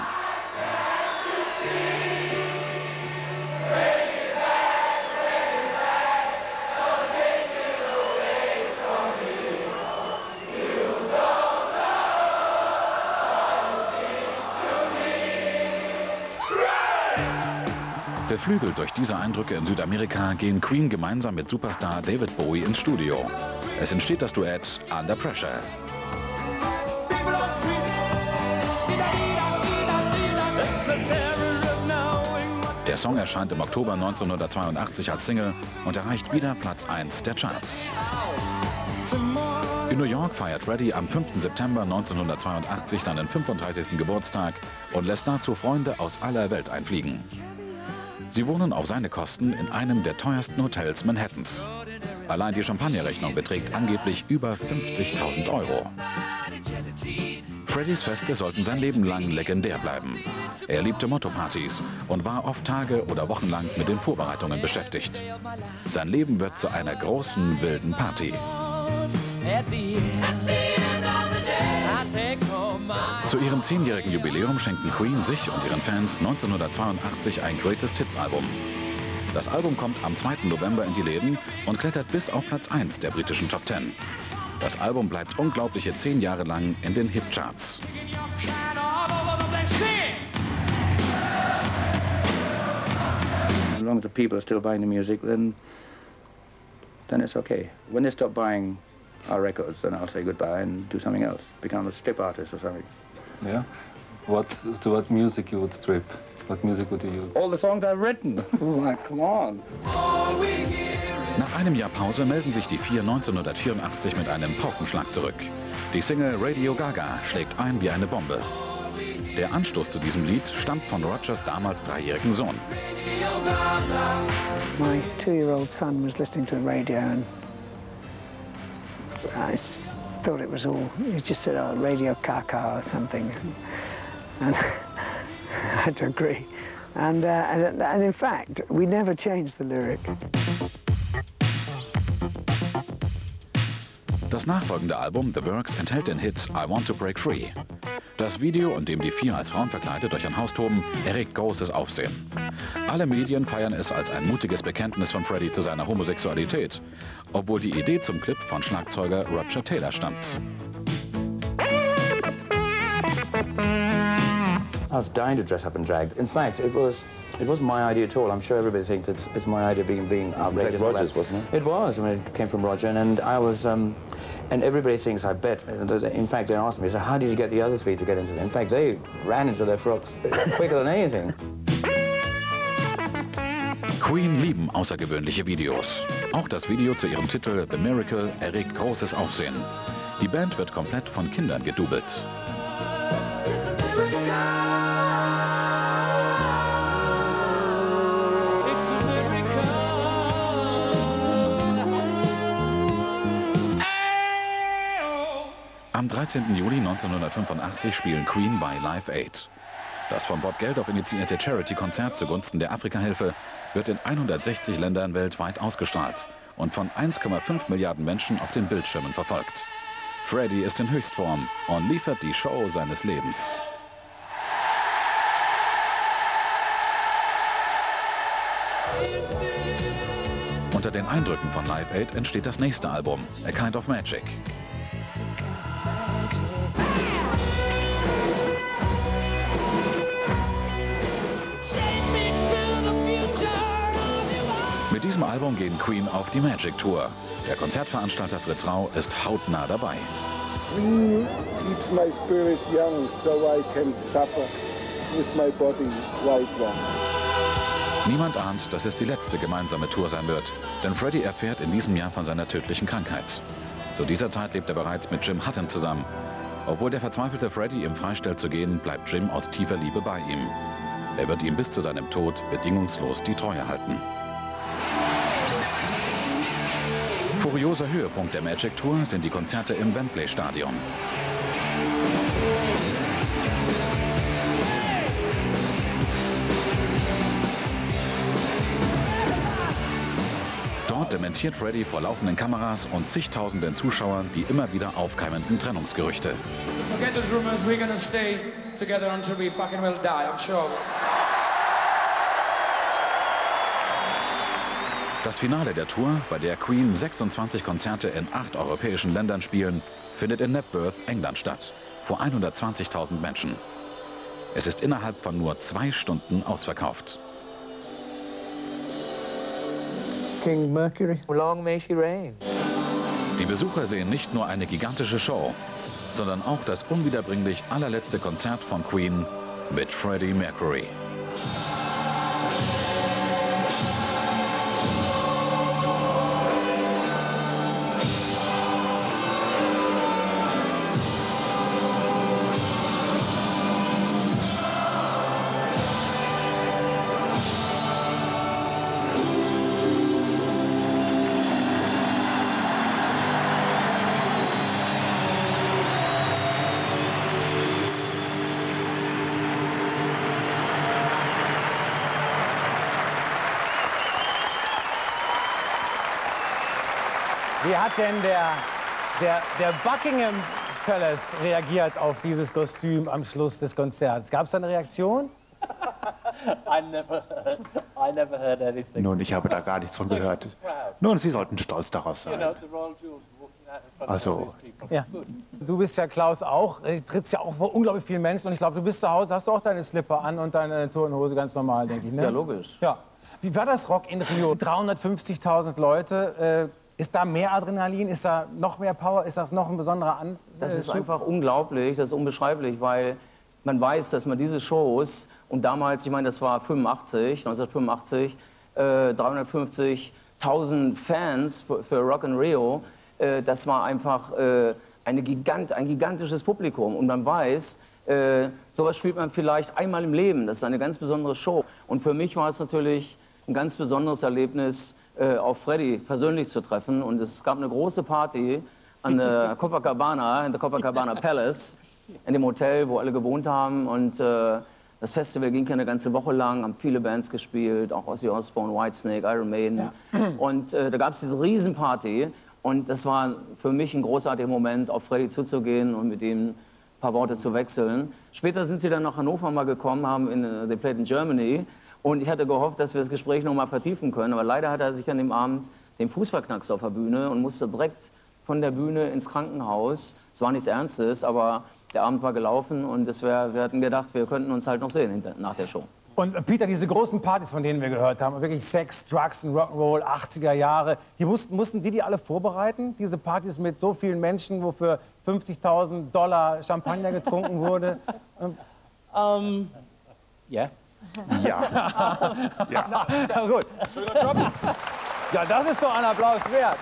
Beflügelt durch diese Eindrücke in Südamerika gehen Queen gemeinsam mit Superstar David Bowie ins Studio. Es entsteht das Duett Under Pressure. Der Song erscheint im Oktober 1982 als Single und erreicht wieder Platz 1 der Charts. In New York feiert Freddie am 5. September 1982 seinen 35. Geburtstag und lässt dazu Freunde aus aller Welt einfliegen. Sie wohnen auf seine Kosten in einem der teuersten Hotels Manhattans. Allein die Champagnerrechnung beträgt angeblich über 50.000 €. Freddys Feste sollten sein Leben lang legendär bleiben. Er liebte Motto-Partys und war oft Tage oder Wochen lang mit den Vorbereitungen beschäftigt. Sein Leben wird zu einer großen, wilden Party. At the end of the day, I take home Zu ihrem 10-jährigen Jubiläum schenkten Queen sich und ihren Fans 1982 ein Greatest Hits Album. Das Album kommt am 2. November in die Läden und klettert bis auf Platz 1 der britischen Top 10. Das Album bleibt unglaubliche 10 Jahre lang in den Hitcharts. As long as the people are still buying the music, then it's okay. When they stop buying our records, then I'll say goodbye and do something else, become a strip artist or something. Yeah? To what music you would strip? What music would you use? All the songs I've written. Come on. Nach einem Jahr Pause melden sich die vier 1984 mit einem Paukenschlag zurück. Die Single Radio Gaga schlägt ein wie eine Bombe. Der Anstoß zu diesem Lied stammt von Rogers damals 3-jährigen Sohn. My 2-year-old son was listening to the radio and I thought it was all, he just said, oh, Radio Gaga or something. And I had to agree. And in fact, we never changed the lyric. Das nachfolgende Album The Works enthält den Hit I Want to Break Free. Das Video, in dem die vier als Frauen verkleidet durch ein Haus toben, erregt großes Aufsehen. Alle Medien feiern es als ein mutiges Bekenntnis von Freddie zu seiner Homosexualität, obwohl die Idee zum Clip von Schlagzeuger Roger Taylor stammt. I was dying to dress up in drag. In fact, it wasn't my idea at all. I'm sure everybody thinks it's my idea being outrageous. Like Rogers, wasn't it? It was. I mean, it came from Roger, and I was, and everybody thinks, I bet. In fact, they asked me, so how did you get the other three to get into it? In fact, they ran into their frocks quicker than anything. Queen lieben außergewöhnliche Videos. Auch das Video zu ihrem Titel The Miracle erregt großes Aufsehen. Die Band wird komplett von Kindern gedoubelt. Am 13. Juli 1985 spielen Queen bei Live Aid. Das von Bob Geldof initiierte Charity-Konzert zugunsten der Afrikahilfe wird in 160 Ländern weltweit ausgestrahlt und von 1,5 Milliarden Menschen auf den Bildschirmen verfolgt. Freddie ist in Höchstform und liefert die Show seines Lebens. Unter den Eindrücken von Live Aid entsteht das nächste Album, A Kind of Magic. Mit diesem Album gehen Queen auf die Magic Tour. Der Konzertveranstalter Fritz Rau ist hautnah dabei. Queen keeps my spirit young, so I can suffer with my body right wrong. Niemand ahnt, dass es die letzte gemeinsame Tour sein wird, denn Freddie erfährt in diesem Jahr von seiner tödlichen Krankheit. Zu dieser Zeit lebt er bereits mit Jim Hutton zusammen. Obwohl der verzweifelte Freddie ihm freistellt zu gehen, bleibt Jim aus tiefer Liebe bei ihm. Er wird ihm bis zu seinem Tod bedingungslos die Treue halten. Furioser Höhepunkt der Magic Tour sind die Konzerte im Wembley Stadion. Dort dementiert Freddie vor laufenden Kameras und zigtausenden Zuschauern die immer wieder aufkeimenden Trennungsgerüchte. Forget those rumors, we're gonna stay together until we fucking will die, I'm sure. Das Finale der Tour, bei der Queen 26 Konzerte in 8 europäischen Ländern spielen, findet in Knebworth, England statt, vor 120.000 Menschen. Es ist innerhalb von nur 2 Stunden ausverkauft. King Mercury. Long may she reign. Die Besucher sehen nicht nur eine gigantische Show, sondern auch das unwiederbringlich allerletzte Konzert von Queen mit Freddie Mercury. Wie hat denn der Buckingham Palace reagiert auf dieses Kostüm am Schluss des Konzerts? Gab es da eine Reaktion? I never heard anything. Nun, ich habe da gar nichts von gehört. Nun, Sie sollten stolz darauf sein. Also, ja. Du bist ja, Klaus, auch, trittst ja auch vor unglaublich vielen Menschen. Und ich glaube, du bist zu Hause, hast du auch deine Slipper an und deine Turnhose ganz normal, denke ich, ne? Ja, logisch. Ja. Wie war das Rock in Rio? 350.000 Leute. Ist da mehr Adrenalin? Ist da noch mehr Power? Ist das noch ein besonderer Anzug? Das ist einfach unglaublich, das ist unbeschreiblich, weil man weiß, dass man diese Shows, und damals, ich meine, das war 1985, 350.000 Fans für Rock in Rio, das war einfach ein gigantisches Publikum. Und man weiß, sowas spielt man vielleicht einmal im Leben, das ist eine ganz besondere Show. Und für mich war es natürlich ein ganz besonderes Erlebnis, auf Freddie persönlich zu treffen. Und es gab eine große Party an der Copacabana, in der Copacabana Palace, in dem Hotel, wo alle gewohnt haben. Und das Festival ging ja eine ganze Woche lang, haben viele Bands gespielt, auch Ozzy Osbourne, Whitesnake, Iron Maiden. Ja. Und da gab es diese Riesenparty. Und das war für mich ein großartiger Moment, auf Freddie zuzugehen und mit ihm ein paar Worte zu wechseln. Später sind sie dann nach Hannover mal gekommen, haben They Played in Germany. Und ich hatte gehofft, dass wir das Gespräch noch mal vertiefen können. Aber leider hat er sich an dem Abend den Fuß verknackst auf der Bühne und musste direkt von der Bühne ins Krankenhaus. Es war nichts Ernstes, aber der Abend war gelaufen und wir hatten gedacht, wir könnten uns halt noch sehen nach der Show. Und Peter, diese großen Partys, von denen wir gehört haben, wirklich Sex, Drugs und Rock'n'Roll, 80er Jahre, mussten die alle vorbereiten? Diese Partys mit so vielen Menschen, wo für $50.000 Champagner getrunken wurde? Ja. Ja. Ja. Na gut. Schöner Job. Ja, das ist doch ein Applaus wert.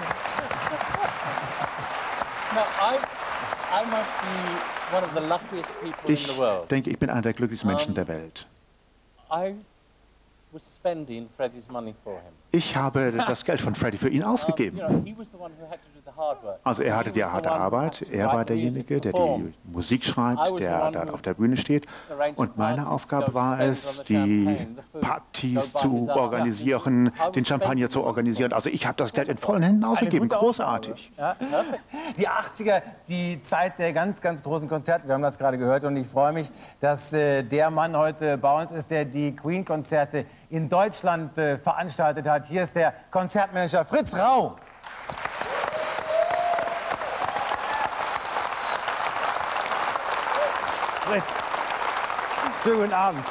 No, I must be one of the luckiest people in the world. Ich denke, ich bin einer der glücklichsten Menschen der Welt. I was spending Freddie's money for him. Ich habe das Geld von Freddie für ihn ausgegeben. Also er hatte die harte Arbeit, er war derjenige, der die Musik schreibt, der dann auf der Bühne steht. Und meine Aufgabe war es, die Partys zu organisieren, den Champagner zu organisieren. Also ich habe das Geld in vollen Händen ausgegeben, großartig. Ja. Die 80er, die Zeit der ganz, ganz großen Konzerte, wir haben das gerade gehört. Und ich freue mich, dass der Mann heute bei uns ist, der die Queen-Konzerte in Deutschland veranstaltet hat. Hier ist der Konzertmanager Fritz Rau. Fritz, schönen guten Abend.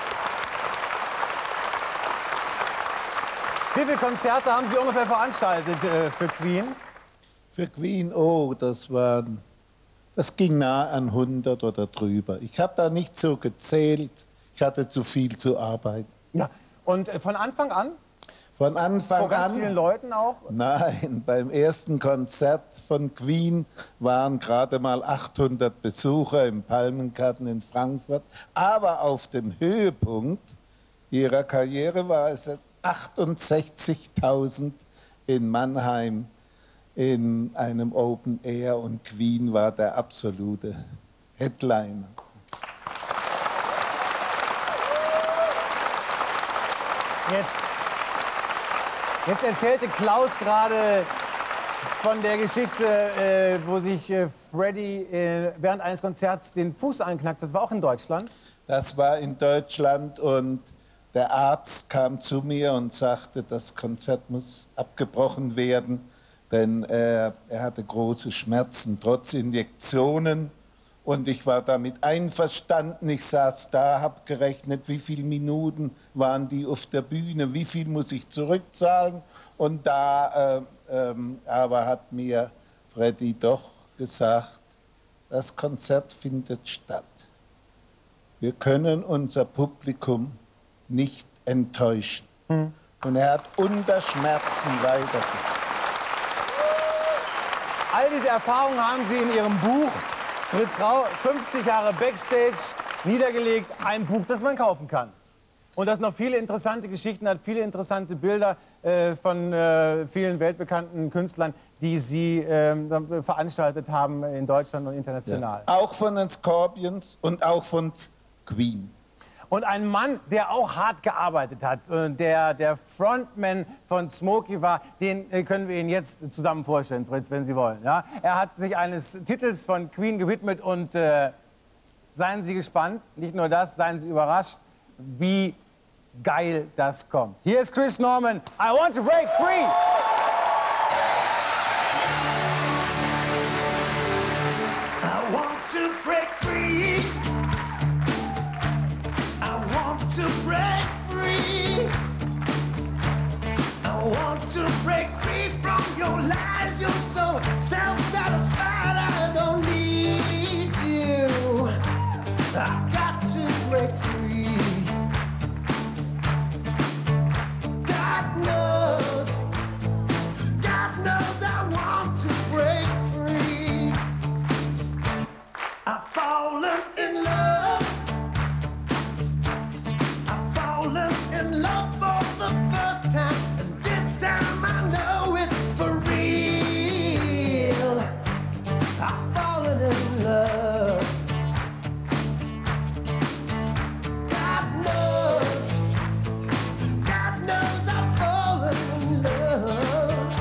Wie viele Konzerte haben Sie ungefähr veranstaltet für Queen? Für Queen, oh, das ging nah an 100 oder drüber. Ich habe da nicht so gezählt, ich hatte zu viel zu arbeiten. Ja, und von Anfang an? Von Anfang an. Vor ganz vielen Leuten auch? Nein, beim ersten Konzert von Queen waren gerade mal 800 Besucher im Palmengarten in Frankfurt. Aber auf dem Höhepunkt ihrer Karriere war es 68.000 in Mannheim in einem Open Air und Queen war der absolute Headliner. Jetzt erzählte Klaus gerade von der Geschichte, wo sich Freddie während eines Konzerts den Fuß einknackst. Das war auch in Deutschland? Das war in Deutschland und der Arzt kam zu mir und sagte, das Konzert muss abgebrochen werden, denn er hatte große Schmerzen trotz Injektionen. Und ich war damit einverstanden. Ich saß da, habe gerechnet, wie viele Minuten waren die auf der Bühne, wie viel muss ich zurückzahlen. Und da aber hat mir Freddie doch gesagt, das Konzert findet statt. Wir können unser Publikum nicht enttäuschen. Und er hat unter Schmerzen weitergeführt. All diese Erfahrungen haben Sie in Ihrem Buch Fritz Rau, 50 Jahre Backstage, niedergelegt, ein Buch, das man kaufen kann. Und das noch viele interessante Geschichten hat, viele interessante Bilder von vielen weltbekannten Künstlern, die Sie veranstaltet haben in Deutschland und international. Ja, auch von den Scorpions und auch von Queen. Und ein Mann, der auch hart gearbeitet hat, der Frontman von Smokey war, den können wir Ihnen jetzt zusammen vorstellen, Fritz, wenn Sie wollen. Ja? Er hat sich eines Titels von Queen gewidmet und seien Sie gespannt, nicht nur das, seien Sie überrascht, wie geil das kommt. Hier ist Chris Norman, I Want to Break Free! I want to break free. I want to break free. I want to break free from your lies. You're so self-satisfied. I don't need you. I've got to break free. God knows I want to break free. I've fallen in love. I've fallen in love for the first time, and this time I know it's for real. I've fallen in love. God knows I've fallen in love.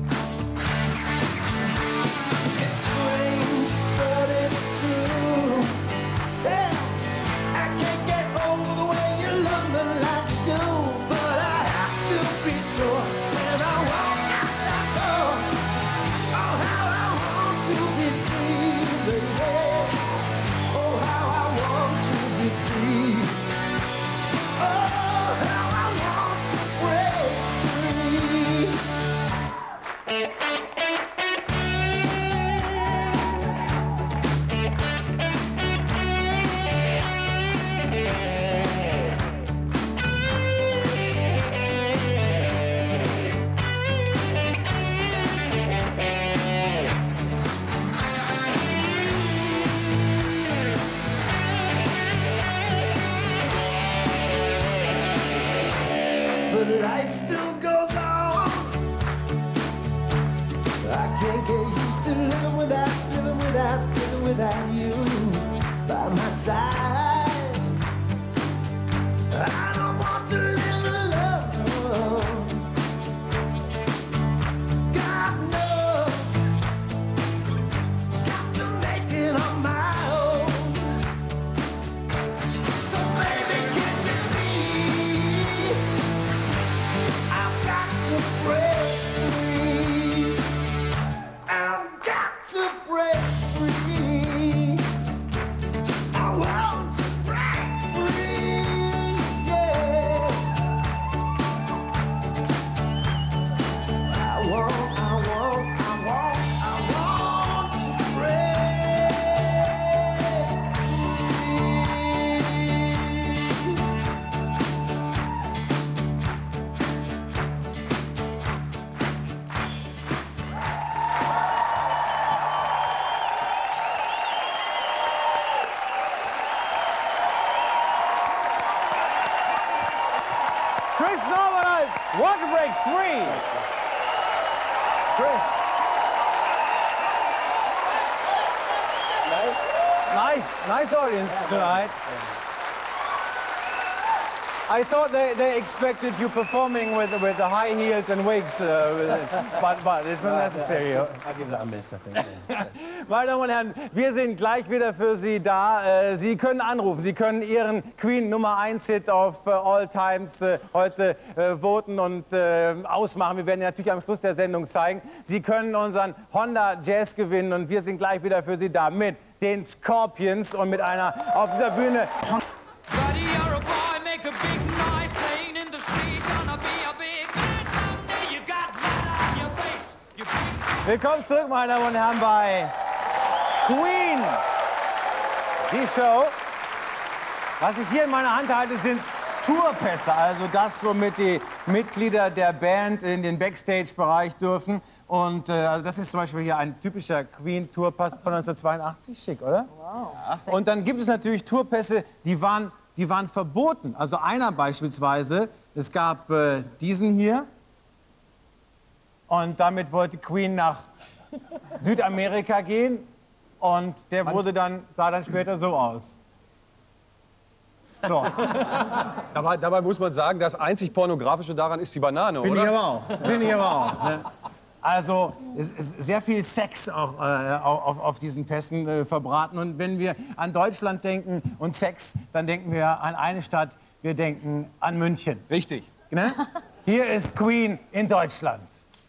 It's strange, but it's true. Yeah, I can't get over the way you love me like you do, but I have to be sure when I walk out that door. Oh, how I want to be free, baby. Oh, how I want to be free. Oh, how I want to break free. But life still goes on. I can't get used to living without you by my side. I don't want to live alone. God knows, got to make it on my own. So baby, can't you see? I've got to break free. I've got to break free. I want to break free. Yeah. I want to break Chris Norman, I Want to Break Free! Chris. Nice audience tonight. I thought they expected you performing with the high heels and wigs, but it's not necessary. I'll give that a miss, I think. Yeah. Meine Damen und Herren, wir sind gleich wieder für Sie da. Sie können anrufen, Sie können Ihren Queen Nummer 1 Hit auf All Times heute voten und ausmachen. Wir werden natürlich am Schluss der Sendung zeigen. Sie können unseren Honda Jazz gewinnen und wir sind gleich wieder für Sie da mit den Scorpions und mit einer auf dieser Bühne. Buddy, you're a boy, make a big noise, playing in the street, gonna be a big man someday. You got blood on your face. You Willkommen zurück, meine Damen und Herren, bei Queen. Die Show. Was ich hier in meiner Hand halte, sind Tourpässe, also das, womit die Mitglieder der Band in den Backstage-Bereich dürfen. Und also das ist zum Beispiel hier ein typischer Queen-Tourpass von 1982, schick, oder? Wow. Und dann gibt es natürlich Tourpässe, die waren verboten. Also einer beispielsweise, es gab diesen hier. Und damit wollte Queen nach Südamerika gehen. Und der sah dann später so aus. So. Dabei muss man sagen, das einzig Pornografische daran ist die Banane, Finde ich oder? aber auch. Finde ich aber auch. Ne? Also es ist sehr viel Sex auch auf diesen Pässen verbraten. Und wenn wir an Deutschland denken und Sex, dann denken wir an eine Stadt, wir denken an München. Richtig. Ne? Hier ist Queen in Deutschland.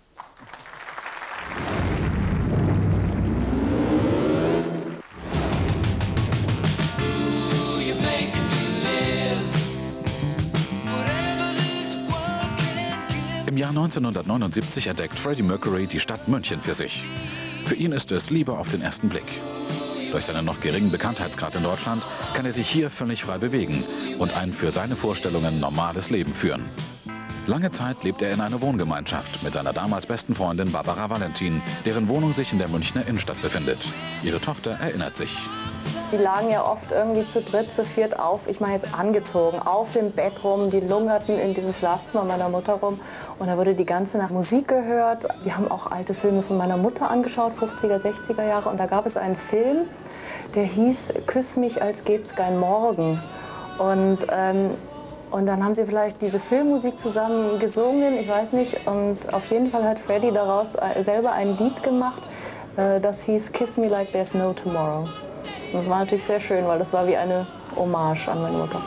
Im Jahr 1979 entdeckt Freddie Mercury die Stadt München für sich. Für ihn ist es Liebe auf den ersten Blick. Durch seinen noch geringen Bekanntheitsgrad in Deutschland kann er sich hier völlig frei bewegen und ein für seine Vorstellungen normales Leben führen. Lange Zeit lebt er in einer Wohngemeinschaft mit seiner damals besten Freundin Barbara Valentin, deren Wohnung sich in der Münchner Innenstadt befindet. Ihre Tochter erinnert sich. Die lagen ja oft irgendwie zu dritt, zu viert auf, ich meine jetzt angezogen, auf dem Bett rum. Die lungerten in diesem Schlafzimmer meiner Mutter rum. Und da wurde die ganze Nacht Musik gehört. Wir haben auch alte Filme von meiner Mutter angeschaut, 50er, 60er Jahre. Und da gab es einen Film, der hieß Küss mich, als gäb's kein Morgen. Und dann haben sie vielleicht diese Filmmusik zusammen gesungen, ich weiß nicht. Und auf jeden Fall hat Freddie daraus selber ein Lied gemacht, das hieß Kiss Me Like There's No Tomorrow. Und das war natürlich sehr schön, weil das war wie eine Hommage an meine Mutter.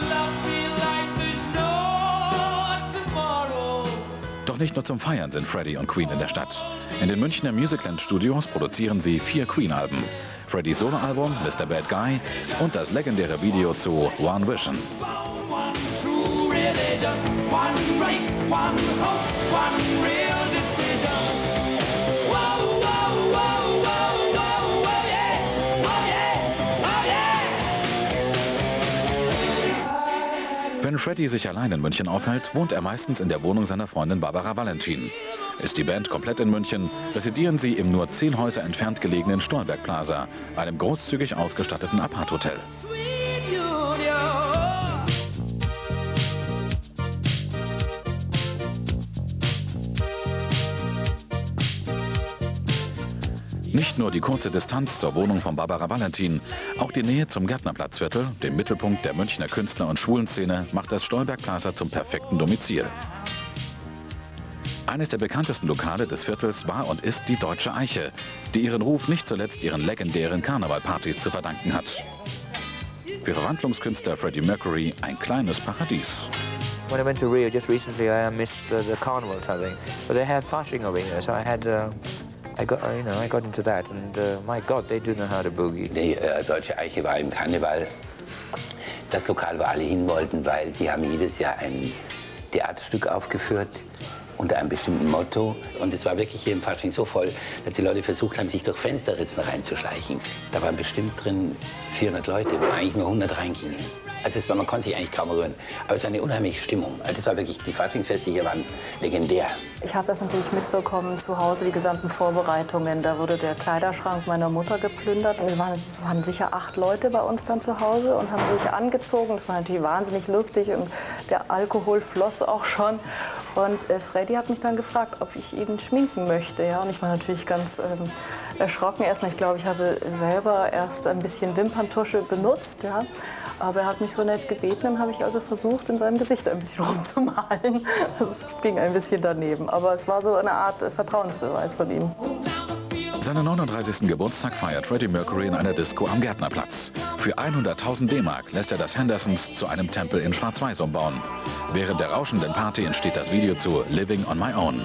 Doch nicht nur zum Feiern sind Freddie und Queen in der Stadt. In den Münchner Musicland Studios produzieren sie 4 Queen-Alben. Freddys Soloalbum Mr. Bad Guy und das legendäre Video zu One Vision. Wenn Freddie sich allein in München aufhält, wohnt er meistens in der Wohnung seiner Freundin Barbara Valentin. Ist die Band komplett in München, residieren sie im nur 10 Häuser entfernt gelegenen Stolberg Plaza, einem großzügig ausgestatteten Apart-Hotel. Nicht nur die kurze Distanz zur Wohnung von Barbara Valentin, auch die Nähe zum Gärtnerplatzviertel, dem Mittelpunkt der Münchner Künstler- und Schwulenszene, macht das Stolberg Plaza zum perfekten Domizil. Eines der bekanntesten Lokale des Viertels war und ist die Deutsche Eiche, die ihren Ruf nicht zuletzt ihren legendären Karnevalpartys zu verdanken hat. Für Verwandlungskünstler Freddie Mercury ein kleines Paradies. When I went to Rio just recently, I missed the carnival traveling, but they had Fasching over here, so I got into that, and my God, they do know how to boogie. Die Deutsche Eiche war im Karneval das Lokal, wo alle hin wollten, weil sie haben jedes Jahr ein Theaterstück aufgeführt unter einem bestimmten Motto. Und es war wirklich hier im Fasching so voll, dass die Leute versucht haben, sich durch Fensterritzen reinzuschleichen. Da waren bestimmt drin 400 Leute, wo eigentlich nur 100 reingingen. Also man konnte sich eigentlich kaum rühren. Aber es war eine unheimliche Stimmung. Also das war wirklich, die Faschingsfeste hier waren legendär. Ich habe das natürlich mitbekommen zu Hause, die gesamten Vorbereitungen. Da wurde der Kleiderschrank meiner Mutter geplündert. Es waren sicher 8 Leute bei uns dann zu Hause und haben sich angezogen. Es war natürlich wahnsinnig lustig und der Alkohol floss auch schon. Und Freddie hat mich dann gefragt, ob ich ihn schminken möchte. Ja? Und ich war natürlich ganz erschrocken erstmal. Ich glaube, ich habe selber erst ein bisschen Wimperntusche benutzt. Ja? Aber er hat mich so nett gebeten, dann habe ich also versucht, in seinem Gesicht ein bisschen rumzumalen. Das ging ein bisschen daneben, aber es war so eine Art Vertrauensbeweis von ihm. Seinen 39. Geburtstag feiert Freddie Mercury in einer Disco am Gärtnerplatz. Für 100.000 D-Mark lässt er das Hendersons zu einem Tempel in Schwarz-Weiß umbauen. Während der rauschenden Party entsteht das Video zu Living on My Own.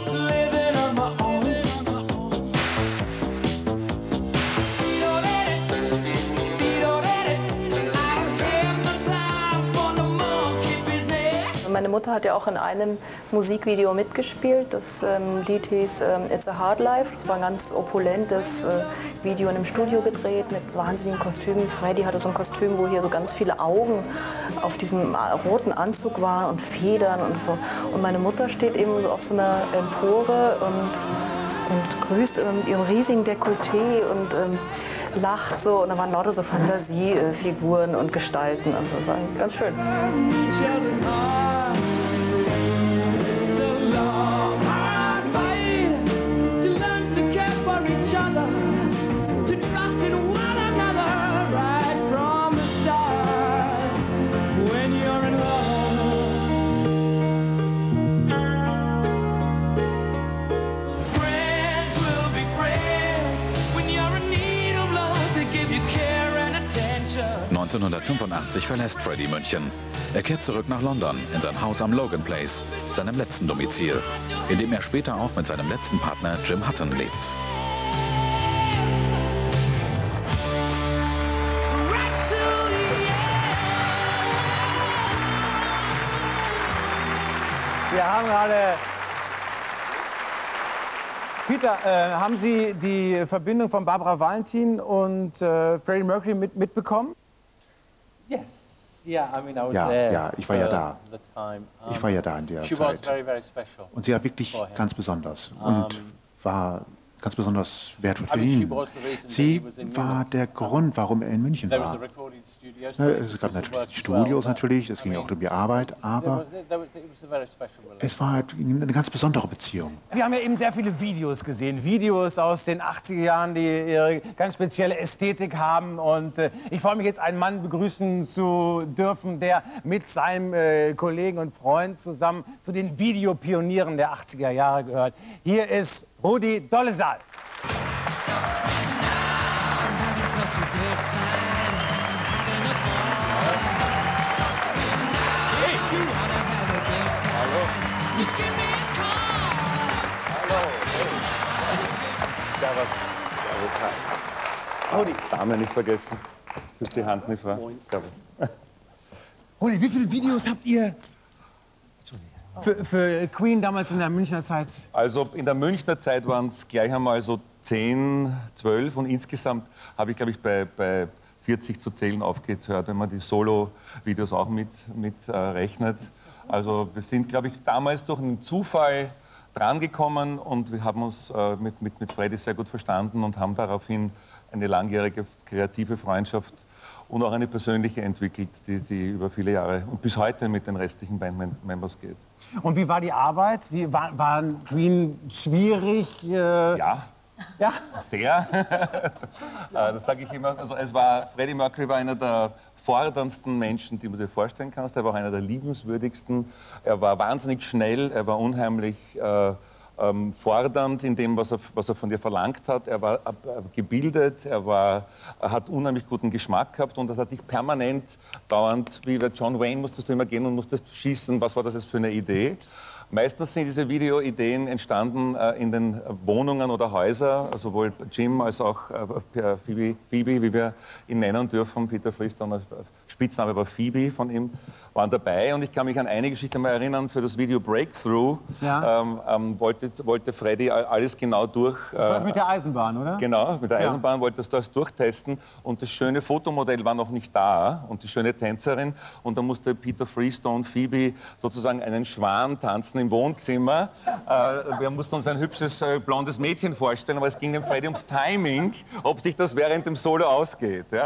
Meine Mutter hat ja auch in einem Musikvideo mitgespielt. Das Lied hieß It's a Hard Life. Das war ein ganz opulentes Video in einem Studio gedreht mit wahnsinnigen Kostümen. Freddie hatte so ein Kostüm, wo hier so ganz viele Augen auf diesem roten Anzug waren und Federn und so. Und meine Mutter steht eben so auf so einer Empore und grüßt mit ihrem riesigen Dekolleté und lacht so. Und da waren lauter so Fantasiefiguren und Gestalten und so. Das war ganz schön. 1985 verlässt Freddie München. Er kehrt zurück nach London, in sein Haus am Logan Place, seinem letzten Domizil, in dem er später auch mit seinem letzten Partner Jim Hutton lebt. Wir haben gerade... Peter, haben Sie die Verbindung von Barbara Valentin und Freddie Mercury mitbekommen? Yes. Yeah, I mean, I was there. Ja, ich war ja da. Ich war ja da in der She Zeit. was very, very special. Und sie war wirklich ganz besonders und war ganz besonders wertvoll für ihn. Sie war der Grund, warum er in München war. Es gab natürlich Studios, es ging auch um die Arbeit, aber es war halt eine ganz besondere Beziehung. Wir haben ja eben sehr viele Videos gesehen, Videos aus den 80er Jahren, die ihre ganz spezielle Ästhetik haben. Und ich freue mich jetzt, einen Mann begrüßen zu dürfen, der mit seinem Kollegen und Freund zusammen zu den Videopionieren der 80er Jahre gehört. Hier ist Rudi Dolezal. Rudi. Dame nicht vergessen. Ist die Hand nicht frei. Servus. Rudi, wie viele Videos habt ihr für Queen damals in der Münchner Zeit? Also in der Münchner Zeit waren es gleich einmal so 10, 12 und insgesamt habe ich, glaube ich, bei 40 zu zählen aufgehört, wenn man die Solo-Videos auch mit rechnet. Also wir sind, glaube ich, damals durch einen Zufall drangekommen und wir haben uns mit Freddie sehr gut verstanden und haben daraufhin eine langjährige kreative Freundschaft und auch eine persönliche entwickelt, die über viele Jahre und bis heute mit den restlichen Bandmembers geht. Und wie war die Arbeit? Waren Queen schwierig? Ja. Ja? Sehr. Das sage ich immer. Also Freddie Mercury war einer der forderndsten Menschen, die du dir vorstellen kannst. Er war auch einer der liebenswürdigsten. Er war wahnsinnig schnell, er war unheimlich fordernd in dem, was er von dir verlangt hat. Er war gebildet, er hat unheimlich guten Geschmack gehabt und das hat dich permanent dauernd, wie bei John Wayne musstest du immer gehen und musstest schießen, was war das jetzt für eine Idee. Meistens sind diese Videoideen entstanden in den Wohnungen oder Häusern, sowohl Jim als auch Phoebe, wie wir ihn nennen dürfen. Peter Freestone, Spitzname war Phoebe von ihm, waren dabei. Und ich kann mich an eine Geschichte mal erinnern, für das Video Breakthrough wollte Freddie alles genau durch. Das war das mit der Eisenbahn, oder? Genau, mit der Eisenbahn wollte das durchtesten. Und das schöne Fotomodell war noch nicht da und die schöne Tänzerin. Und da musste Peter Freestone, Phoebe, sozusagen einen Schwan tanzen im Wohnzimmer. Wir mussten uns ein hübsches blondes Mädchen vorstellen, aber es ging dem Freddie ums Timing, ob sich das während dem Solo ausgeht. Ja?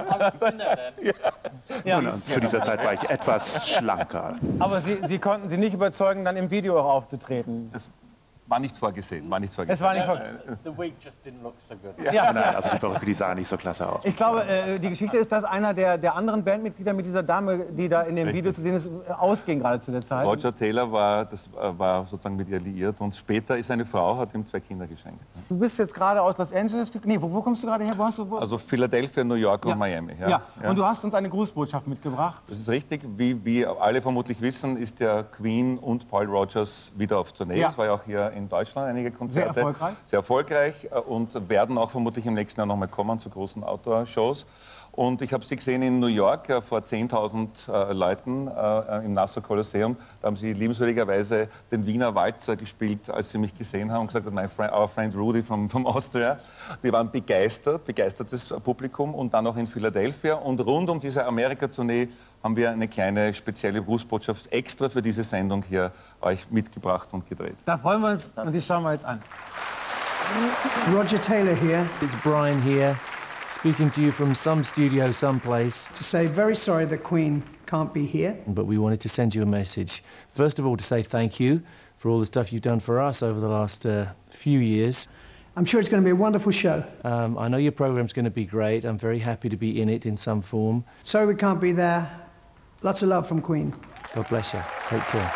Und zu dieser Zeit war ich etwas schlanker. Aber Sie konnten sie nicht überzeugen, dann im Video auch aufzutreten? Das war nicht vorgesehen. Es war nicht vorgesehen. The wig just didn't look so good. Ja, nein, also die Perücke, die sah nicht so klasse aus. Ich glaube, die Geschichte ist, dass einer der anderen Bandmitglieder mit dieser Dame, die da in dem Video zu sehen ist, ausging gerade zu der Zeit. Roger Taylor war sozusagen mit ihr liiert und später ist eine Frau, hat ihm 2 Kinder geschenkt. Du bist jetzt gerade aus Los Angeles, nee, wo kommst du gerade her? Also Philadelphia, New York und Miami. Ja. Und du hast uns eine Grußbotschaft mitgebracht. Das ist richtig. Wie alle vermutlich wissen, ist der Queen und Paul Rogers wieder auf Tournee. Das war ja auch hier in Deutschland einige Konzerte. Sehr erfolgreich. Sehr erfolgreich und werden auch vermutlich im nächsten Jahr noch mal kommen zu großen Outdoor-Shows. Und ich habe sie gesehen in New York vor 10.000 Leuten im Nassau Kolosseum. Da haben sie liebenswürdigerweise den Wiener Walzer gespielt, als sie mich gesehen haben und gesagt haben, our friend Rudi from Austria. Die waren begeistertes Publikum und dann auch in Philadelphia. Und rund um diese Amerika-Tournee haben wir eine kleine spezielle Grußbotschaft extra für diese Sendung hier euch mitgebracht und gedreht. Da freuen wir uns und die schauen wir jetzt an. Roger Taylor here. It's Brian here, speaking to you from some studio someplace. To say very sorry the Queen can't be here. But we wanted to send you a message. First of all, to say thank you for all the stuff you've done for us over the last few years. I'm sure it's going to be a wonderful show. I know your program's going to be great. I'm very happy to be in it in some form. Sorry we can't be there. Lots of love from Queen. God bless you. Take care.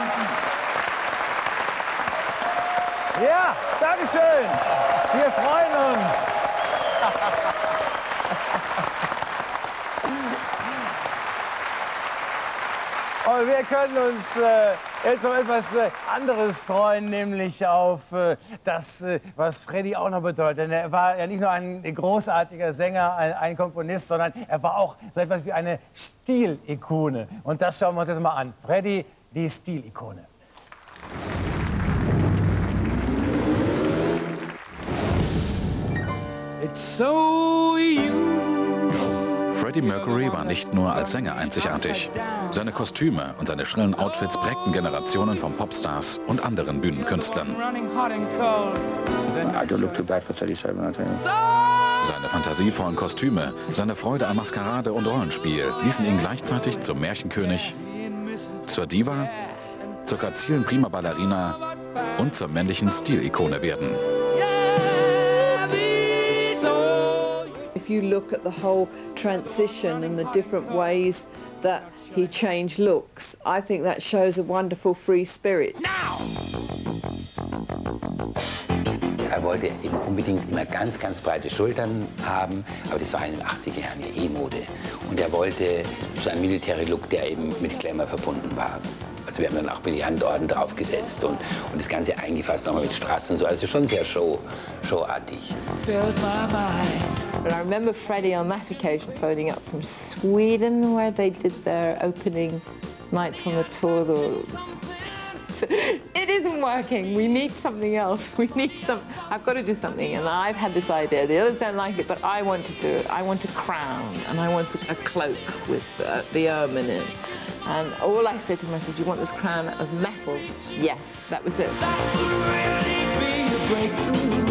Ja, Dankeschön. Wir freuen uns. Und wir können uns jetzt auf etwas anderes freuen, nämlich auf das, was Freddie auch noch bedeutet. Denn er war ja nicht nur ein großartiger Sänger, ein Komponist, sondern er war auch so etwas wie eine Stilikone. Und das schauen wir uns jetzt mal an. Freddie, die Stilikone. It's so you. Freddie Mercury war nicht nur als Sänger einzigartig. Seine Kostüme und seine schrillen Outfits prägten Generationen von Popstars und anderen Bühnenkünstlern. I don't look too bad for 37, I tell you. Seine fantasievollen Kostüme, seine Freude an Maskerade und Rollenspiel ließen ihn gleichzeitig zum Märchenkönig, zur Diva, zur grazilen Prima-Ballerina und zur männlichen Stilikone werden. If you look at the whole transition and the different ways that he changed looks, I think that shows a wonderful free spirit. Er wollte eben unbedingt immer ganz, ganz breite Schultern haben, aber das war in den 80er Jahren ja E-Mode. Und er wollte so einen Military-Look, der eben mit Glamour verbunden war. Also wir haben dann auch Brillantorden draufgesetzt und das Ganze eingefasst, nochmal mit Straßen und so. Also schon sehr showartig. But I remember Freddie on that occasion phoning up from Sweden, where they did their opening nights on the tour. It isn't working. We need something else. We need some. I've got to do something, and I've had this idea. The others don't like it, but I want to do it. I want a crown, and I want a cloak with the ermine in it. And all I said to him, I said, "Do you want this crown of metal?" Yes, that was it. That would really be a breakthrough.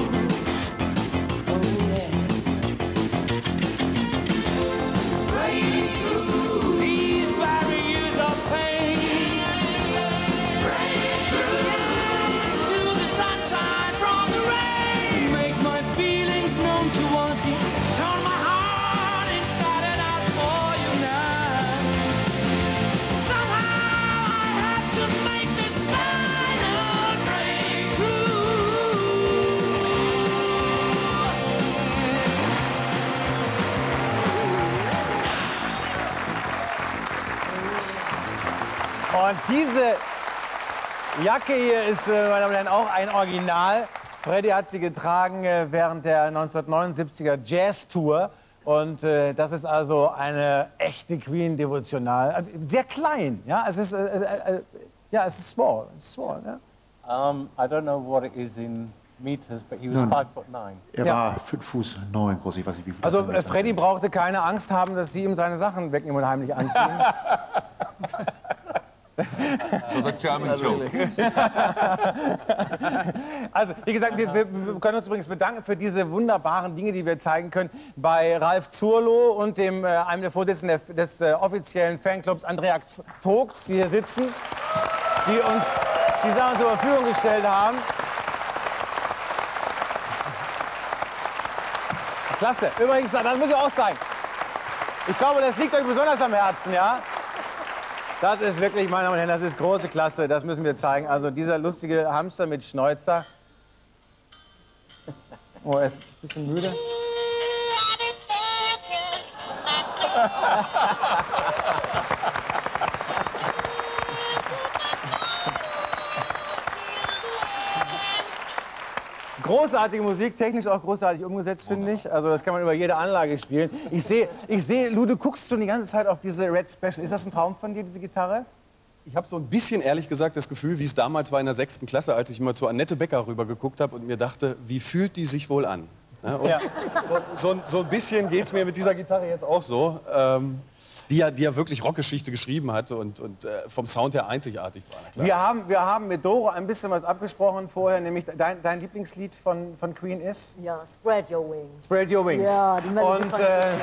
Und diese Jacke hier ist, meine Damen und Herren, auch ein Original. Freddie hat sie getragen während der 1979er Jazz-Tour. Und das ist also eine echte Queen-Devotional. Sehr klein, ja? Es ist, ja, es ist small. It's small, ja? I don't know what it is in meters, but he was 5'9". Er war 5'9" groß, ich weiß nicht, wie viel. Also Freddie brauchte keine Angst haben, dass sie ihm seine Sachen wegnehmen und heimlich anziehen. Das ist ein German Joke. Also, wie gesagt, wir können uns übrigens bedanken für diese wunderbaren Dinge, die wir zeigen können bei Ralf Zurloh und einem der Vorsitzenden des offiziellen Fanclubs, Andreas Vogts, die hier sitzen, die uns die Sachen zur Verfügung gestellt haben. Klasse. Übrigens, das muss ich auch sagen. Ich glaube, das liegt euch besonders am Herzen, ja? Das ist wirklich, meine Damen und Herren, das ist große Klasse, das müssen wir zeigen. Also dieser lustige Hamster mit Schnäuzer. Oh, er ist ein bisschen müde. Großartige Musik, technisch auch großartig umgesetzt, finde ich. Also das kann man über jede Anlage spielen. Ich sehe, Lou, du guckst schon die ganze Zeit auf diese Red Special. Ist das ein Traum von dir, diese Gitarre? Ich habe so ein bisschen, ehrlich gesagt, das Gefühl, wie es damals war in der 6. Klasse, als ich immer zu Annette Becker rübergeguckt habe und mir dachte, wie fühlt die sich wohl an? Ja, so ein bisschen geht es mir mit dieser Gitarre jetzt auch so. Die ja wirklich Rockgeschichte geschrieben hat und vom Sound her einzigartig war. Wir haben mit Doro ein bisschen was abgesprochen vorher, nämlich dein Lieblingslied von Queen ist? Ja, Spread Your Wings. Spread Your Wings. Ja, die Melodie und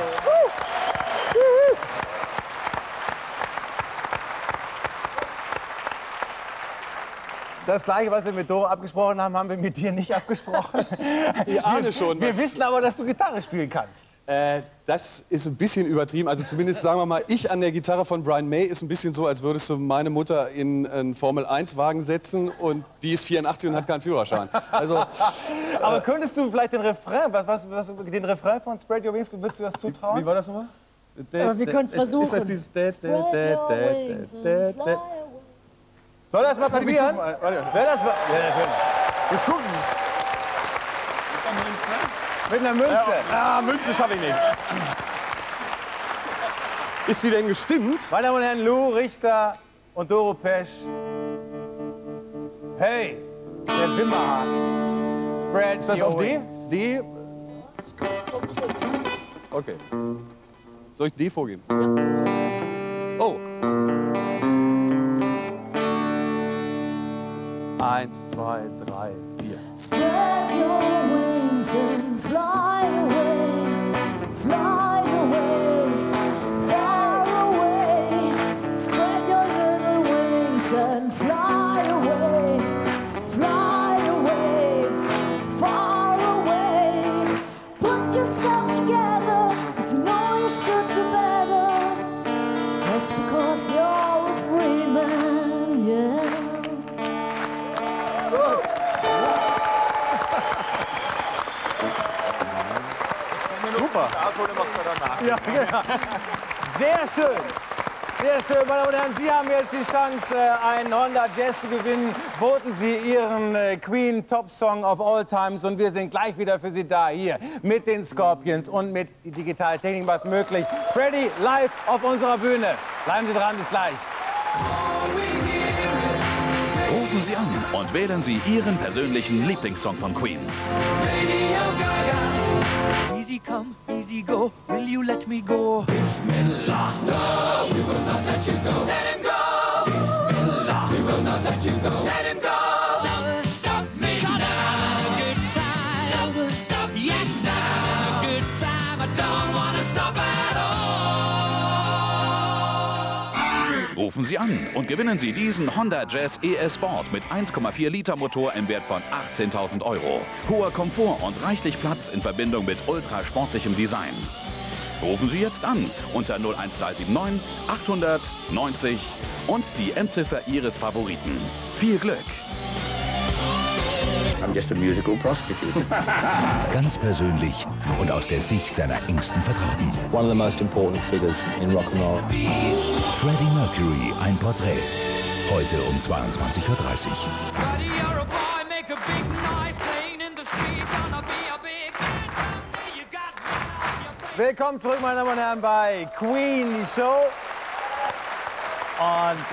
das Gleiche, was wir mit Doro abgesprochen haben, haben wir mit dir nicht abgesprochen. Ich ahne schon. Wir wissen aber, dass du Gitarre spielen kannst. Das ist ein bisschen übertrieben. Also zumindest, sagen wir mal, ich an der Gitarre von Brian May ist ein bisschen so, als würdest du meine Mutter in einen Formel-1-Wagen setzen und die ist 84 und hat keinen Führerschein. Also, aber könntest du vielleicht den Refrain, den Refrain von Spread Your Wings, würdest du das zutrauen? Wie war das nochmal? Aber wir können es versuchen. Ist das dieses Soll das mal probieren? Wer das war? Ja, jetzt gucken. Mit einer Münze? Ja, Münze schaffe ich nicht. Ist sie denn gestimmt? Meine Damen und Herren, Lou Richter und Doro Pesch. Hey, der Wimmerhaken. Spread Ist das auf D? wings. D? Okay. Soll ich D vorgeben? Oh. 1, 2, 3, 4. Spread your wings and fly away, fly away, far away. Spread your little wings and fly away, far away. Put yourself together, 'cause you know you should do better. That's because you're a free man, yeah. Super. Ja, genau. Sehr schön. Sehr schön, meine Damen und Herren. Sie haben jetzt die Chance, einen Honda Jazz zu gewinnen. Voten Sie Ihren Queen Top Song of All Times. Und wir sind gleich wieder für Sie da, hier mit den Scorpions und mit die Digitaltechnik, was möglich. Freddie live auf unserer Bühne. Bleiben Sie dran, bis gleich. Rufen Sie an und wählen Sie Ihren persönlichen Lieblingssong von Queen. Easy come, easy go, will you let me go? Bismillah, no, we will not let you go. Let him go! Bismillah, we will not let you go. Let him go! Don't stop me now. A good time. Don't stop me yes, now. A good time. I don't want to stop at all. Rufen Sie an und gewinnen Sie diesen Honda Jazz ES Sport mit 1,4 Liter Motor im Wert von 18.000 €. Hoher Komfort und reichlich Platz in Verbindung mit ultrasportlichem Design. Rufen Sie jetzt an unter 01379 890 und die Endziffer Ihres Favoriten. Viel Glück! I'm just a musical prostitute. Ganz persönlich und aus der Sicht seiner engsten Vertrauten. One of the most important figures in rock and roll. Freddie Mercury, ein Porträt. Heute um 22:30 Uhr. Willkommen zurück, meine Damen und Herren, bei Queen, die Show. Und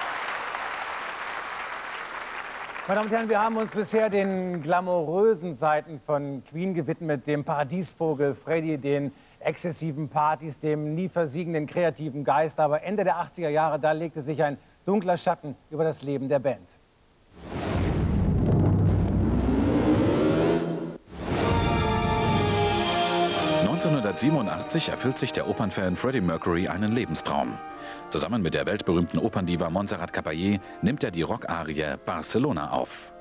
meine Damen und Herren, wir haben uns bisher den glamourösen Seiten von Queen gewidmet, dem Paradiesvogel Freddie, den exzessiven Partys, dem nie versiegenden kreativen Geist. Aber Ende der 80er Jahre, da legte sich ein dunkler Schatten über das Leben der Band. (1987) erfüllt sich der Opernfan Freddie Mercury einen Lebenstraum. Zusammen mit der weltberühmten Operndiva Montserrat Caballé nimmt er die Rockarie Barcelona auf.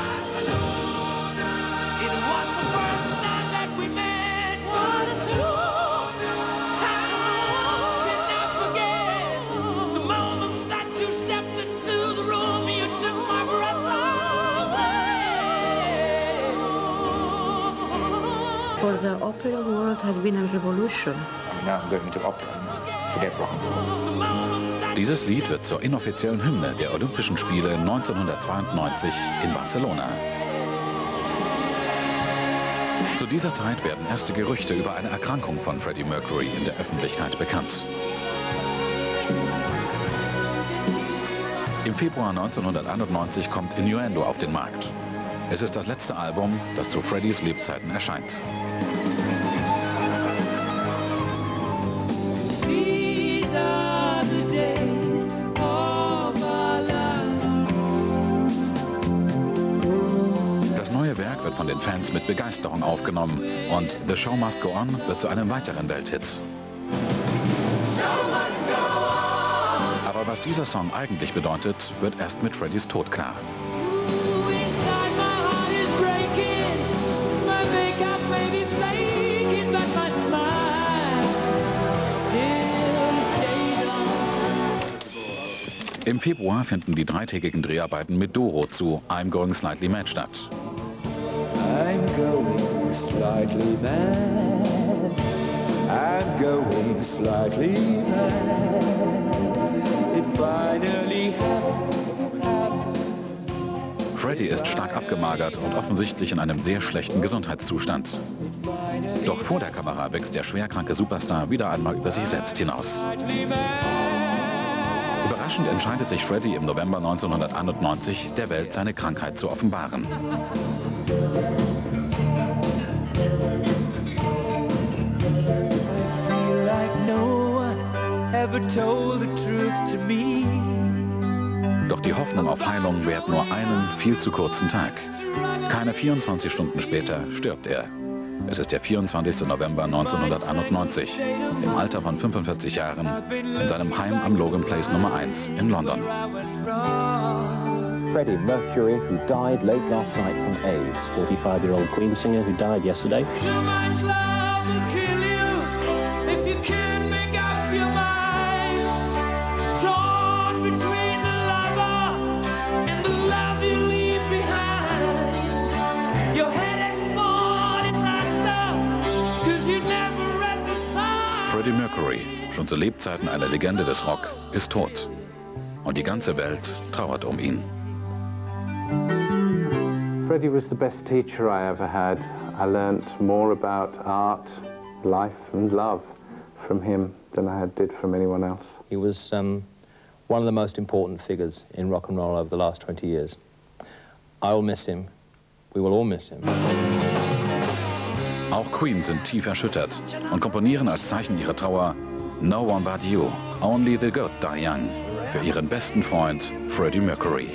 For the opera world has been a revolution. Now I'm going to opera. Forget rock and roll. Dieses Lied wird zur inoffiziellen Hymne der Olympischen Spiele 1992 in Barcelona. Zu dieser Zeit werden erste Gerüchte über eine Erkrankung von Freddie Mercury in der Öffentlichkeit bekannt. Im Februar 1991 kommt Innuendo auf den Markt. Es ist das letzte Album, das zu Freddys Lebzeiten erscheint. Das neue Werk wird von den Fans mit Begeisterung aufgenommen und The Show Must Go On wird zu einem weiteren Welthit. Aber was dieser Song eigentlich bedeutet, wird erst mit Freddys Tod klar. Im Februar finden die dreitägigen Dreharbeiten mit Doro zu I'm Going Slightly Mad statt. I'm going slightly mad. I'm going slightly mad. It finally happened. Freddie ist stark abgemagert und offensichtlich in einem sehr schlechten Gesundheitszustand. Doch vor der Kamera wächst der schwerkranke Superstar wieder einmal über sich selbst hinaus. Überraschend entscheidet sich Freddie im November 1991, der Welt seine Krankheit zu offenbaren. Doch die Hoffnung auf Heilung währt nur einen viel zu kurzen Tag. Keine 24 Stunden später stirbt er. Es ist der 24. November 1991, im Alter von 45 Jahren, in seinem Heim am Logan Place Nummer 1 in London. Freddie Mercury, who died late last night from AIDS, 45-year-old Queen singer who died yesterday. Freddie Mercury, schon zu Lebzeiten eine Legende des Rock, ist tot. Und die ganze Welt trauert um ihn. Freddie was the best teacher I ever had. I learnt more about art, life and love from him than I did from anyone else. He was one of the most important figures in rock and roll over the last 20 years. I will miss him. We will all miss him. Auch Queen sind tief erschüttert und komponieren als Zeichen ihrer Trauer No One But You, Only the Good Die Young für ihren besten Freund Freddie Mercury.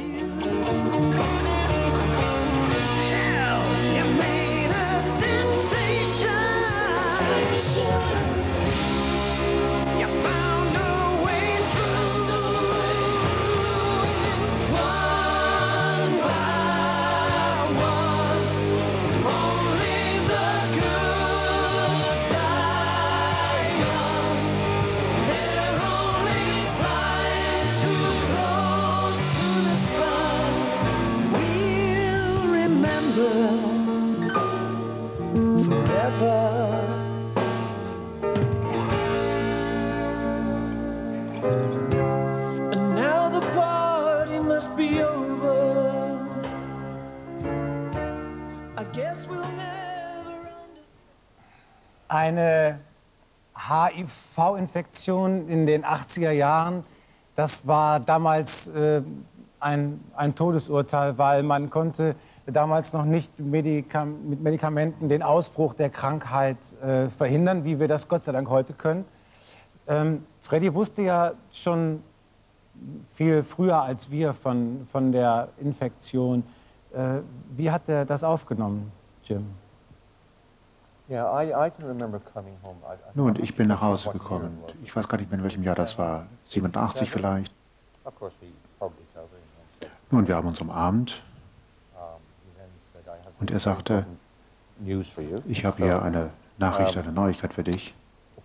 Eine HIV-Infektion in den 80er Jahren, das war damals ein Todesurteil, weil man konnte damals noch nicht mit Medikamenten den Ausbruch der Krankheit verhindern, wie wir das Gott sei Dank heute können. Freddie wusste ja schon viel früher als wir von der Infektion. Wie hat er das aufgenommen, Jim? Nun, ich bin nach Hause gekommen. Ich weiß gar nicht mehr, in welchem Jahr das war. 87 vielleicht. Nun, wir haben uns umarmt. Und er sagte, ich habe hier eine Nachricht, eine Neuigkeit für dich.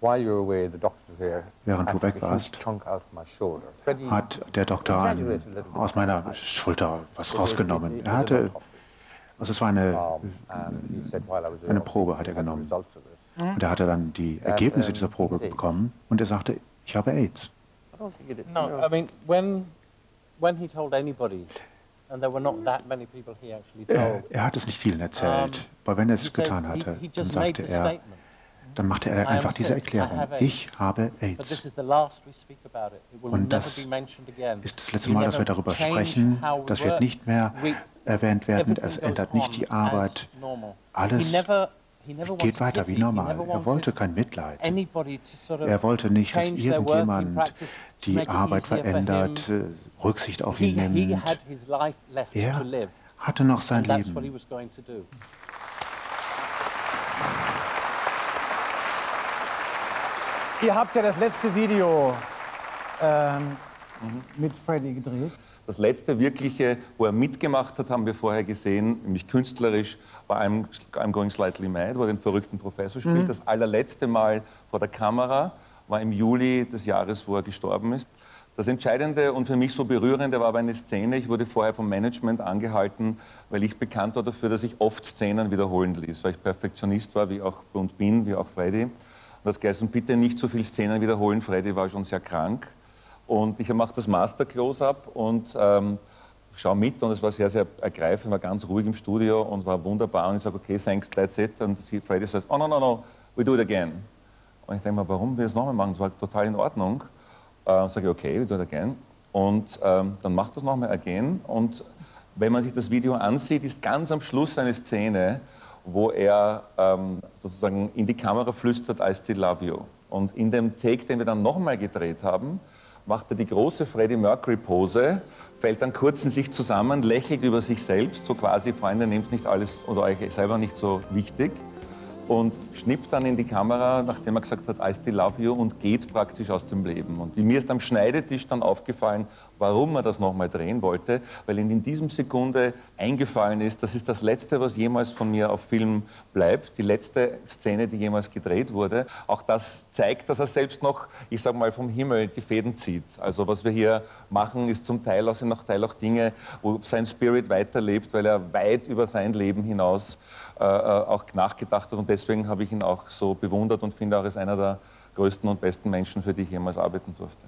Während du weg warst, hat der Doktor aus meiner Schulter was rausgenommen. Er hatte, also es war eine Probe, hat er genommen. Und er hatte dann die Ergebnisse dieser Probe bekommen und er sagte, ich habe AIDS. No, I mean, when he told anybody, and there were not that many people he actually told. Er hat es nicht vielen erzählt, weil wenn er es getan hatte, dann sagte er, dann machte er einfach diese Erklärung, ich habe AIDS. Und das ist das letzte Mal, dass wir darüber sprechen. Das wird nicht mehr erwähnt werden. Es ändert nicht die Arbeit. Alles geht weiter wie normal. Er wollte kein Mitleid. Er wollte nicht, dass irgendjemand die Arbeit verändert, Rücksicht auf ihn nimmt. Er hatte noch sein Leben. Ihr habt ja das letzte Video mit Freddie gedreht. Das letzte wirkliche, wo er mitgemacht hat, haben wir vorher gesehen, nämlich künstlerisch, war I'm Going Slightly Mad, wo er den verrückten Professor spielt. Das allerletzte Mal vor der Kamera war im Juli des Jahres, wo er gestorben ist. Das Entscheidende und für mich so berührende war aber eine Szene. Ich wurde vorher vom Management angehalten, weil ich bekannt war dafür, dass ich oft Szenen wiederholen ließ, weil ich Perfektionist war, wie auch und bin, wie auch Freddie. Und das gleich, und bitte nicht so viele Szenen wiederholen, Freddy war schon sehr krank. Und ich mache das Master-Close-Up und schaue mit, und es war sehr, sehr ergreifend, war ganz ruhig im Studio und war wunderbar. Und ich sage, okay, thanks, that's it. Und Freddy sagt, oh, no, no, no, we do it again. Und ich denke mir, warum wir es nochmal machen? Das war total in Ordnung. Sage ich, okay, we do it again. Und dann macht das nochmal again. Und wenn man sich das Video ansieht, ist ganz am Schluss eine Szene, wo er sozusagen in die Kamera flüstert, I still love you. Und in dem Take, den wir dann nochmal gedreht haben, macht er die große Freddie Mercury-Pose, fällt dann kurz in sich zusammen, lächelt über sich selbst, so quasi, Freunde, nehmt nicht alles oder euch selber nicht so wichtig, und schnippt dann in die Kamera, nachdem er gesagt hat, I still love you, und geht praktisch aus dem Leben. Und mir ist am Schneidetisch dann aufgefallen, warum er das nochmal drehen wollte, weil ihm in diesem Sekunde eingefallen ist, das ist das Letzte, was jemals von mir auf Film bleibt, die letzte Szene, die jemals gedreht wurde. Auch das zeigt, dass er selbst noch, ich sag mal, vom Himmel die Fäden zieht. Also was wir hier machen, ist zum Teil auch Dinge, wo sein Spirit weiterlebt, weil er weit über sein Leben hinaus auch nachgedacht hat, und deswegen habe ich ihn auch so bewundert und finde auch, er ist einer der größten und besten Menschen, für die ich jemals arbeiten durfte.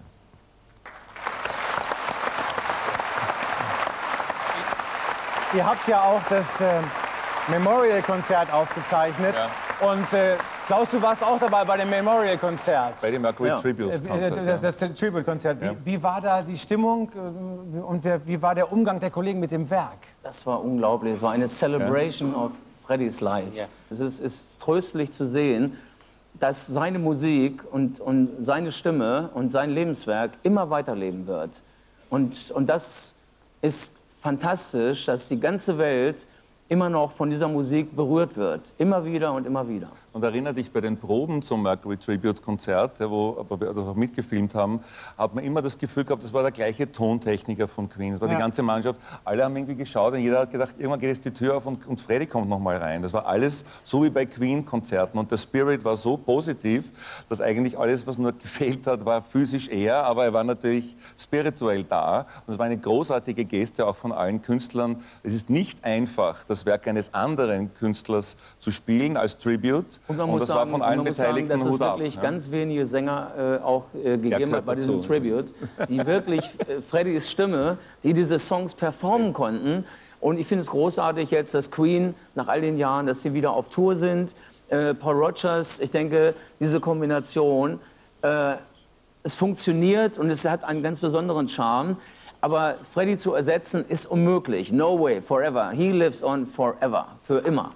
Ihr habt ja auch das Memorial-Konzert aufgezeichnet. Ja. Und Klaus, du warst auch dabei bei dem Memorial-Konzert. Bei dem Mercury Tribute-Konzert. Das Tribute-Konzert. Wie war da die Stimmung und wie war der Umgang der Kollegen mit dem Werk? Das war unglaublich. Es war eine Celebration of Freddys Life. Ja. Es ist tröstlich zu sehen, dass seine Musik und seine Stimme und sein Lebenswerk immer weiterleben wird. Und das ist fantastisch, dass die ganze Welt immer noch von dieser Musik berührt wird. Immer wieder und immer wieder. Und erinnere dich, bei den Proben zum Mercury Tribute-Konzert, wo wir das auch mitgefilmt haben, hat man immer das Gefühl gehabt, das war der gleiche Tontechniker von Queen. Das war die ganze Mannschaft. Alle haben irgendwie geschaut und jeder hat gedacht, irgendwann geht jetzt die Tür auf und Freddy kommt noch mal rein. Das war alles so wie bei Queen-Konzerten. Und der Spirit war so positiv, dass eigentlich alles, was nur gefehlt hat, war physisch eher, aber er war natürlich spirituell da. Und es war eine großartige Geste auch von allen Künstlern. Es ist nicht einfach, das Werk eines anderen Künstlers zu spielen als Tribute. Und man muss sagen, dass es wirklich ganz wenige Sänger auch gegeben hat bei diesem Tribute, die wirklich Freddys Stimme, die diese Songs performen konnten. Und ich finde es großartig jetzt, dass Queen nach all den Jahren, dass sie wieder auf Tour sind. Paul Rogers, ich denke, diese Kombination, es funktioniert und es hat einen ganz besonderen Charme. Aber Freddie zu ersetzen ist unmöglich. No way, forever. He lives on forever. Für immer.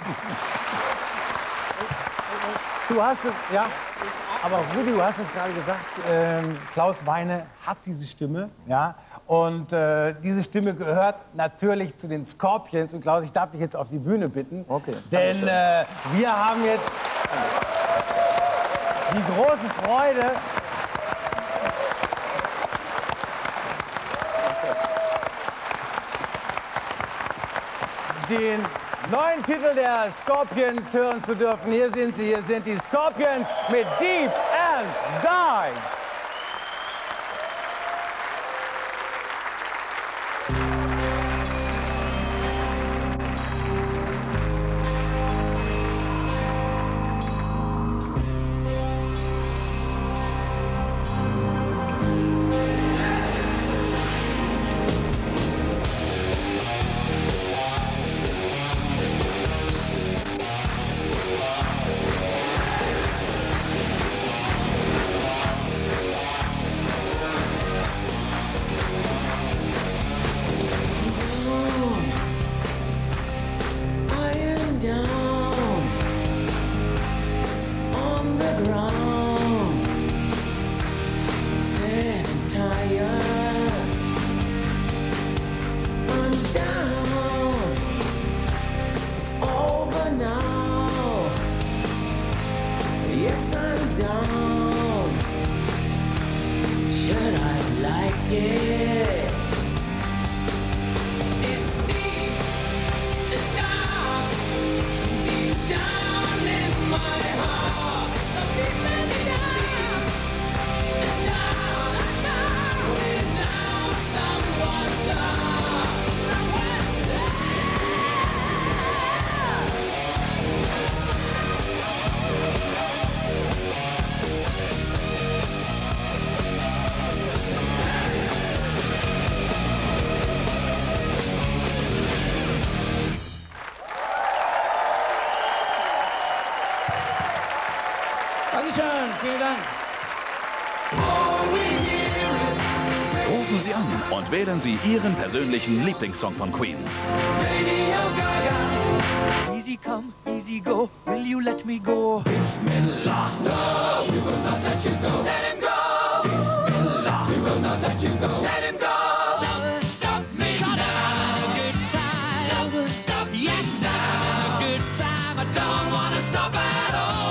Du hast es, ja, aber Rudi, du hast es gerade gesagt, Klaus Meine hat diese Stimme, ja, und diese Stimme gehört natürlich zu den Scorpions. Und Klaus, ich darf dich jetzt auf die Bühne bitten, denn wir haben jetzt die große Freude, den neuen Titel der Scorpions hören zu dürfen. Hier sind sie, hier sind die Scorpions mit Deep and Die. Rufen Sie an und wählen Sie Ihren persönlichen Lieblingssong von Queen. Radio Gaga. Easy come, easy go. Will you let me go? Bismillah. No, we will not let you go. Let him go. Bismillah. We will not let you go. Let him go. Don't stop me. Try to have a good time. Don't stop me. Yes, I'm having a good time. I don't want to stop at all.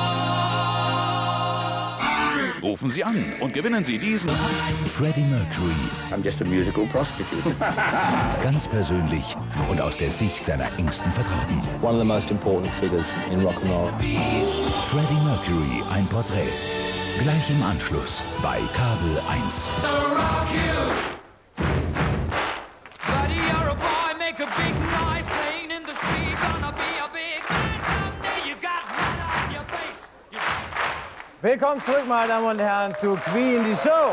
Rufen Sie an und gewinnen Sie diesen Freddie Mercury. I'm just a musical prostitute. Ganz persönlich und aus der Sicht seiner engsten Vertrauten. One of the most important figures in rock and roll. Freddie Mercury, ein Porträt. Gleich im Anschluss bei Kabel 1. Buddy, you're a boy, make a big noise, playing in the street, gonna be a big man someday. You got mud on your face. Willkommen zurück, meine Damen und Herren, zu Queen, die Show.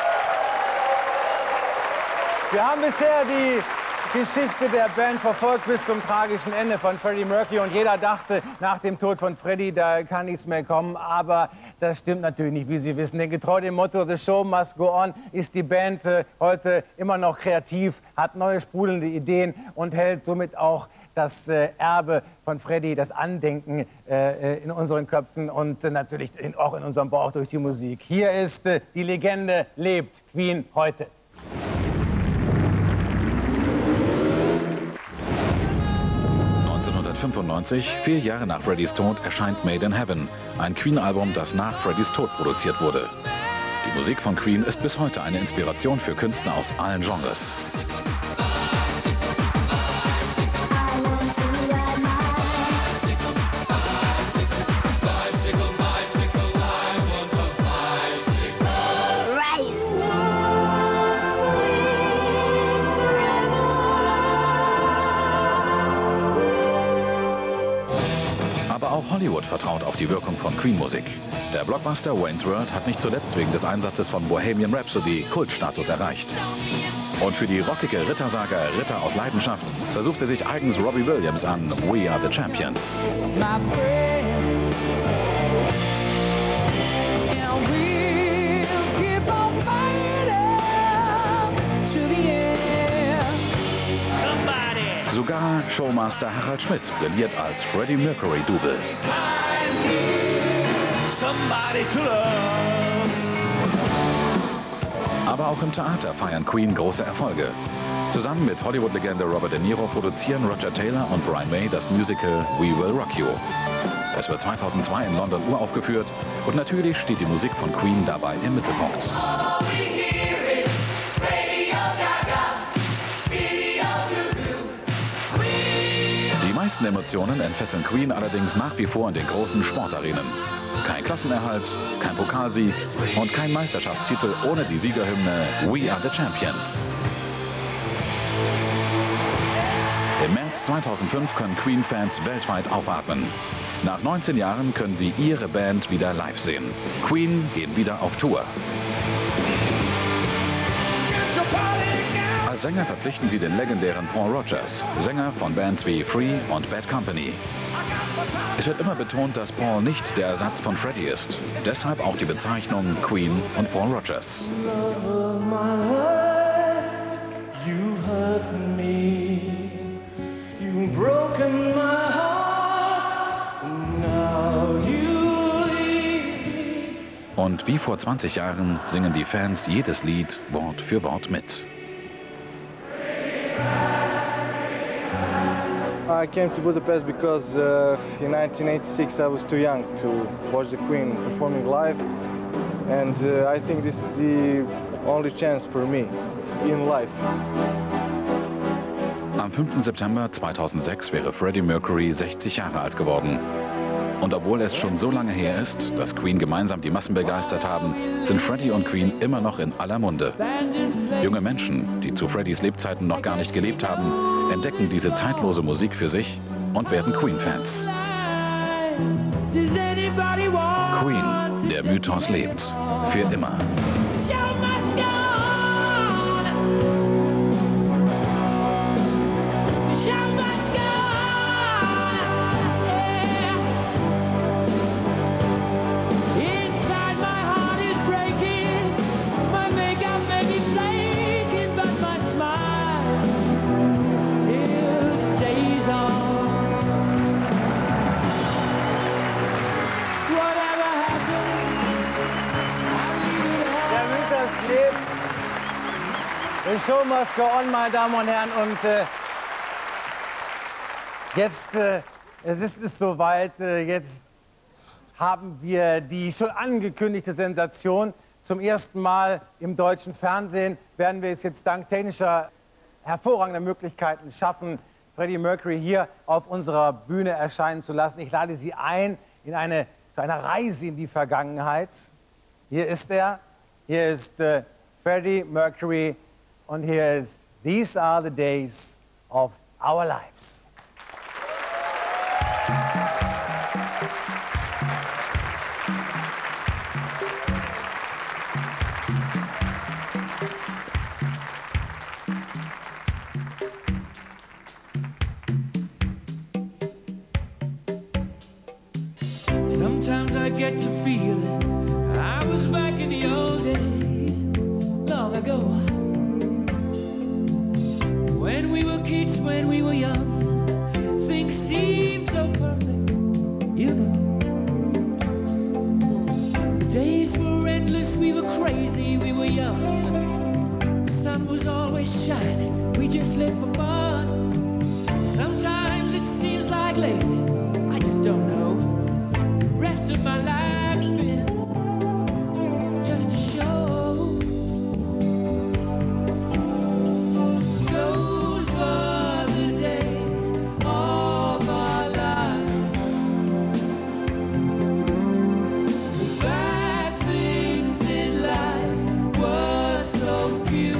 Wir haben bisher die Geschichte der Band verfolgt bis zum tragischen Ende von Freddie Mercury. Und jeder dachte, nach dem Tod von Freddie, da kann nichts mehr kommen. Aber das stimmt natürlich nicht, wie Sie wissen. Denn getreu dem Motto The Show Must Go On ist die Band heute immer noch kreativ, hat neue sprudelnde Ideen und hält somit auch das Erbe von Freddie, das Andenken in unseren Köpfen und natürlich auch in unserem Bauch durch die Musik. Hier ist die Legende lebt, Queen heute. ...1995, 4 Jahre nach Freddys Tod, erscheint Made in Heaven, ein Queen-Album, das nach Freddys Tod produziert wurde. Die Musik von Queen ist bis heute eine Inspiration für Künstler aus allen Genres. Hollywood vertraut auf die Wirkung von Queen-Musik. Der Blockbuster Wayne's World hat nicht zuletzt wegen des Einsatzes von Bohemian Rhapsody Kultstatus erreicht. Und für die rockige Rittersaga Ritter aus Leidenschaft versuchte sich eigens Robbie Williams an We Are the Champions. Sogar Showmaster Harald Schmidt brilliert als Freddie Mercury-Double. Aber auch im Theater feiern Queen große Erfolge. Zusammen mit Hollywood-Legende Robert De Niro produzieren Roger Taylor und Brian May das Musical We Will Rock You. Es wird 2002 in London uraufgeführt und natürlich steht die Musik von Queen dabei im Mittelpunkt. Die meisten Emotionen entfesseln Queen allerdings nach wie vor in den großen Sportarenen. Kein Klassenerhalt, kein Pokalsieg und kein Meisterschaftstitel ohne die Siegerhymne We Are the Champions. Im März 2005 können Queen-Fans weltweit aufatmen. Nach 19 Jahren können sie ihre Band wieder live sehen. Queen gehen wieder auf Tour. Als Sänger verpflichten sie den legendären Paul Rodgers, Sänger von Bands wie Free und Bad Company. Es wird immer betont, dass Paul nicht der Ersatz von Freddie ist. Deshalb auch die Bezeichnung Queen und Paul Rodgers. Und wie vor 20 Jahren singen die Fans jedes Lied Wort für Wort mit. I came to Budapest because in 1986 I was too young to watch the Queen performing live, and I think this is the only chance for me in life. Am 5. September 2006 wäre Freddie Mercury 60 Jahre alt geworden. Und obwohl es schon so lange her ist, dass Queen gemeinsam die Massen begeistert haben, sind Freddie und Queen immer noch in aller Munde. Junge Menschen, die zu Freddys Lebzeiten noch gar nicht gelebt haben, entdecken diese zeitlose Musik für sich und werden Queen-Fans. Queen, der Mythos lebt. Für immer. Inside my heart is breaking, my makeup made me flame. The show must go on, meine Damen und Herren. Und jetzt es ist soweit. Jetzt haben wir die schon angekündigte Sensation. Zum ersten Mal im deutschen Fernsehen werden wir es jetzt dank technischer hervorragender Möglichkeiten schaffen, Freddie Mercury hier auf unserer Bühne erscheinen zu lassen. Ich lade Sie ein in zu einer Reise in die Vergangenheit. Hier ist er. Hier ist Freddie Mercury. Und hier ist These Are the Days of Our Lives. Sometimes I get to feeling I was back in the old days, long ago. When we were kids, when we were young, things seemed so perfect, you know. The days were endless, we were crazy, we were young. The sun was always shining, we just lived for fun. Sometimes it seems like lately, I just don't know. The rest of my life's been just a show. Those were the days of our lives. The bad things in life were so few.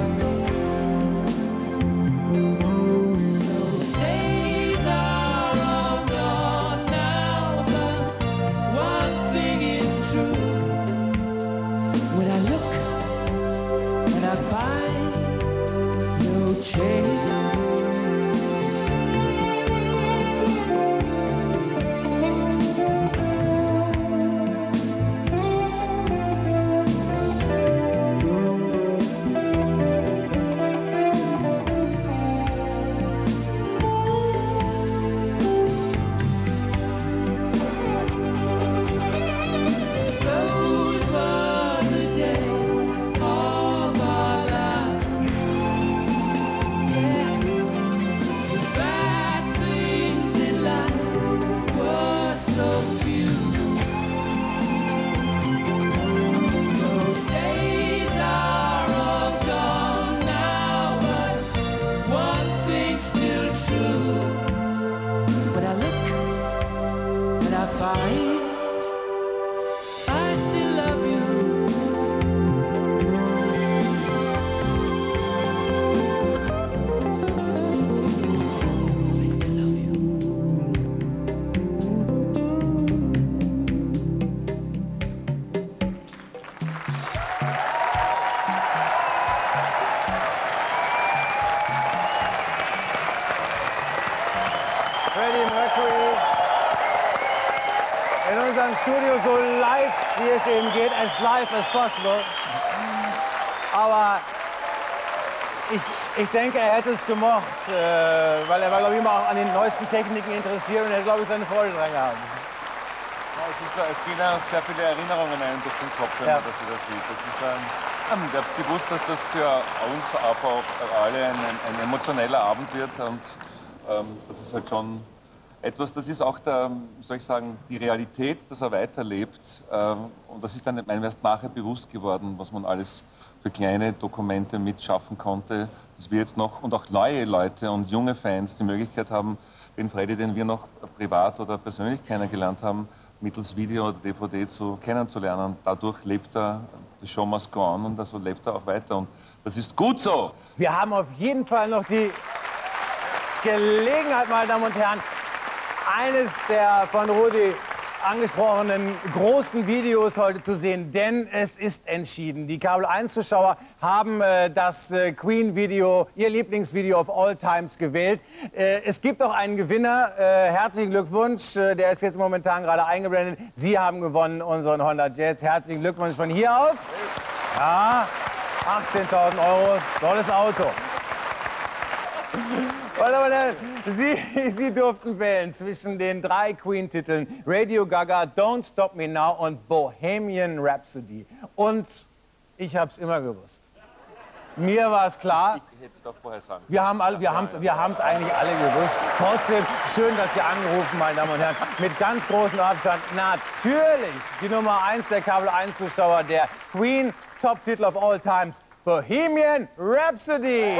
Those days are all gone now, but one thing is true. When I look and I find no change. Those were the days of our lives. Yeah. The bad things in life were so few. Those days are all gone now, but one thing's still true. When I look and I find I still love you. I still love you. Freddie Mercury in unserem Studio so live, wie es eben geht, as live as possible. Aber ich denke, er hätte es gemocht, weil er war, glaube ich, immer auch an den neuesten Techniken interessiert und er hat, glaube ich, seine Freude dran gehabt. Ja, es gehen auch sehr viele Erinnerungen ein durch den Kopf, wenn man das wieder sieht. Das ist der hat gewusst, dass das für uns, für alle ein emotioneller Abend wird. Und das ist halt schon etwas, das ist auch soll ich sagen, die Realität, dass er weiterlebt. Und das ist dann einem erst nachher bewusst geworden, was man alles für kleine Dokumente mitschaffen konnte, dass wir jetzt noch und auch neue Leute und junge Fans die Möglichkeit haben, den Freddie, den wir noch privat oder persönlich kennengelernt haben, mittels Video oder DVD kennenzulernen. Dadurch lebt er, the show must go on, und also lebt er auch weiter. Und das ist gut so. Wir haben auf jeden Fall noch die Gelegenheit, meine Damen und Herren, eines der von Rudi angesprochenen großen Videos heute zu sehen, denn es ist entschieden. Die Kabel 1-Zuschauer haben das Queen-Video, ihr Lieblingsvideo of all times gewählt. Es gibt auch einen Gewinner. Herzlichen Glückwunsch. Der ist jetzt momentan gerade eingeblendet. Sie haben gewonnen unseren Honda Jazz. Herzlichen Glückwunsch von hier aus. Ja, 18.000 €. Tolles Auto. Sie durften wählen zwischen den 3 Queen-Titeln Radio Gaga, Don't Stop Me Now und Bohemian Rhapsody. Und ich hab's immer gewusst. Mir war es klar. Ich hätte es doch vorher sagen. Wir haben es eigentlich alle gewusst. Trotzdem schön, dass Sie angerufen, meine Damen und Herren. Mit ganz großem Abstand. Natürlich die Nummer 1 der Kabel 1 Zuschauer, der Queen Top-Titel of all times, Bohemian Rhapsody.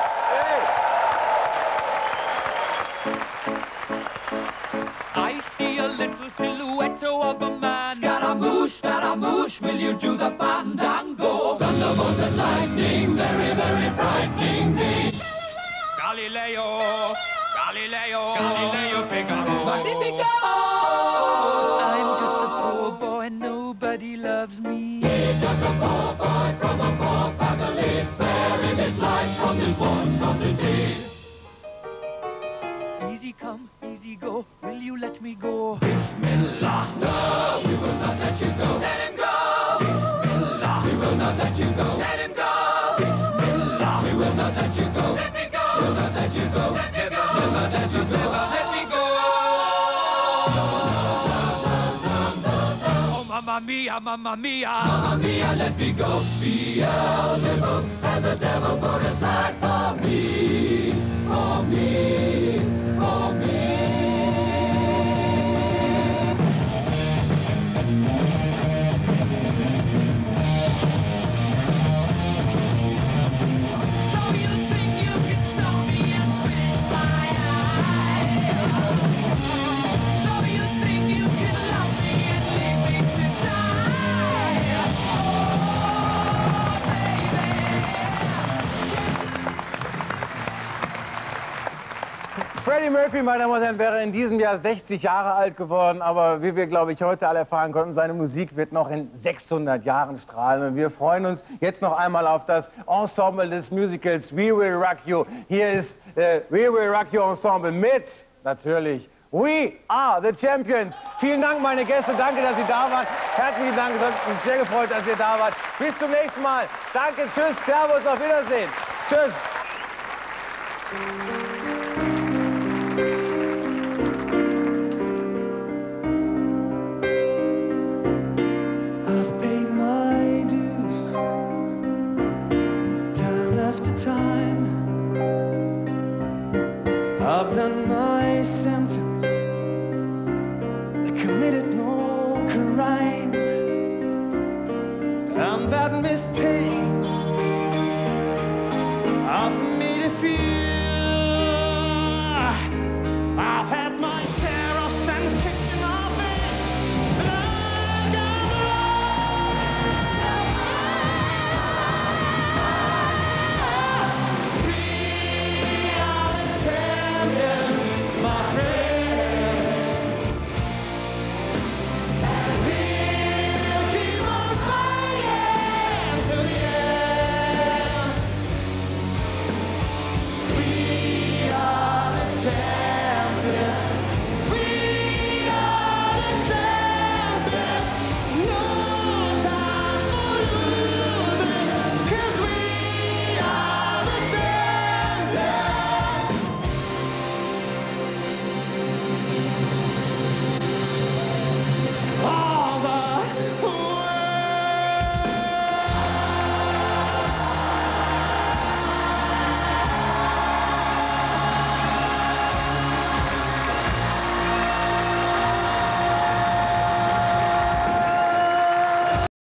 I see a little silhouette of a man. Scaramouche, will you do the fandango? Thunderbolt and lightning, very, very frightening me. Galileo, Figaro. Magnifico! I'm just a poor boy, nobody loves me. He's just a poor boy from a poor family, sparing his life from this monstrosity. Easy come, easy go, will you let me go? Bismillah, no, we will not let you go. Let him go! Bismillah, we will not let you go. Let him go! Bismillah, we will not let you go. Let me go! We'll not let you go. Let me go! We'll not let you go. Let me go! Oh, mamma mia, mamma mia. Mamma mia, let me go. Beelzebub has a devil put aside for me. For me. For me. Freddie Mercury, meine Damen und Herren, wäre in diesem Jahr 60 Jahre alt geworden. Aber wie wir, glaube ich, heute alle erfahren konnten, seine Musik wird noch in 600 Jahren strahlen. Und wir freuen uns jetzt noch einmal auf das Ensemble des Musicals We Will Rock You. Hier ist We Will Rock You Ensemble mit, natürlich, We Are the Champions. Vielen Dank, meine Gäste. Danke, dass Sie da waren. Herzlichen Dank. Es hat mich sehr gefreut, dass ihr da wart. Bis zum nächsten Mal. Danke, tschüss, servus, auf Wiedersehen. Tschüss. I've done my sentence. I committed no crime and bad mistakes I've made a few.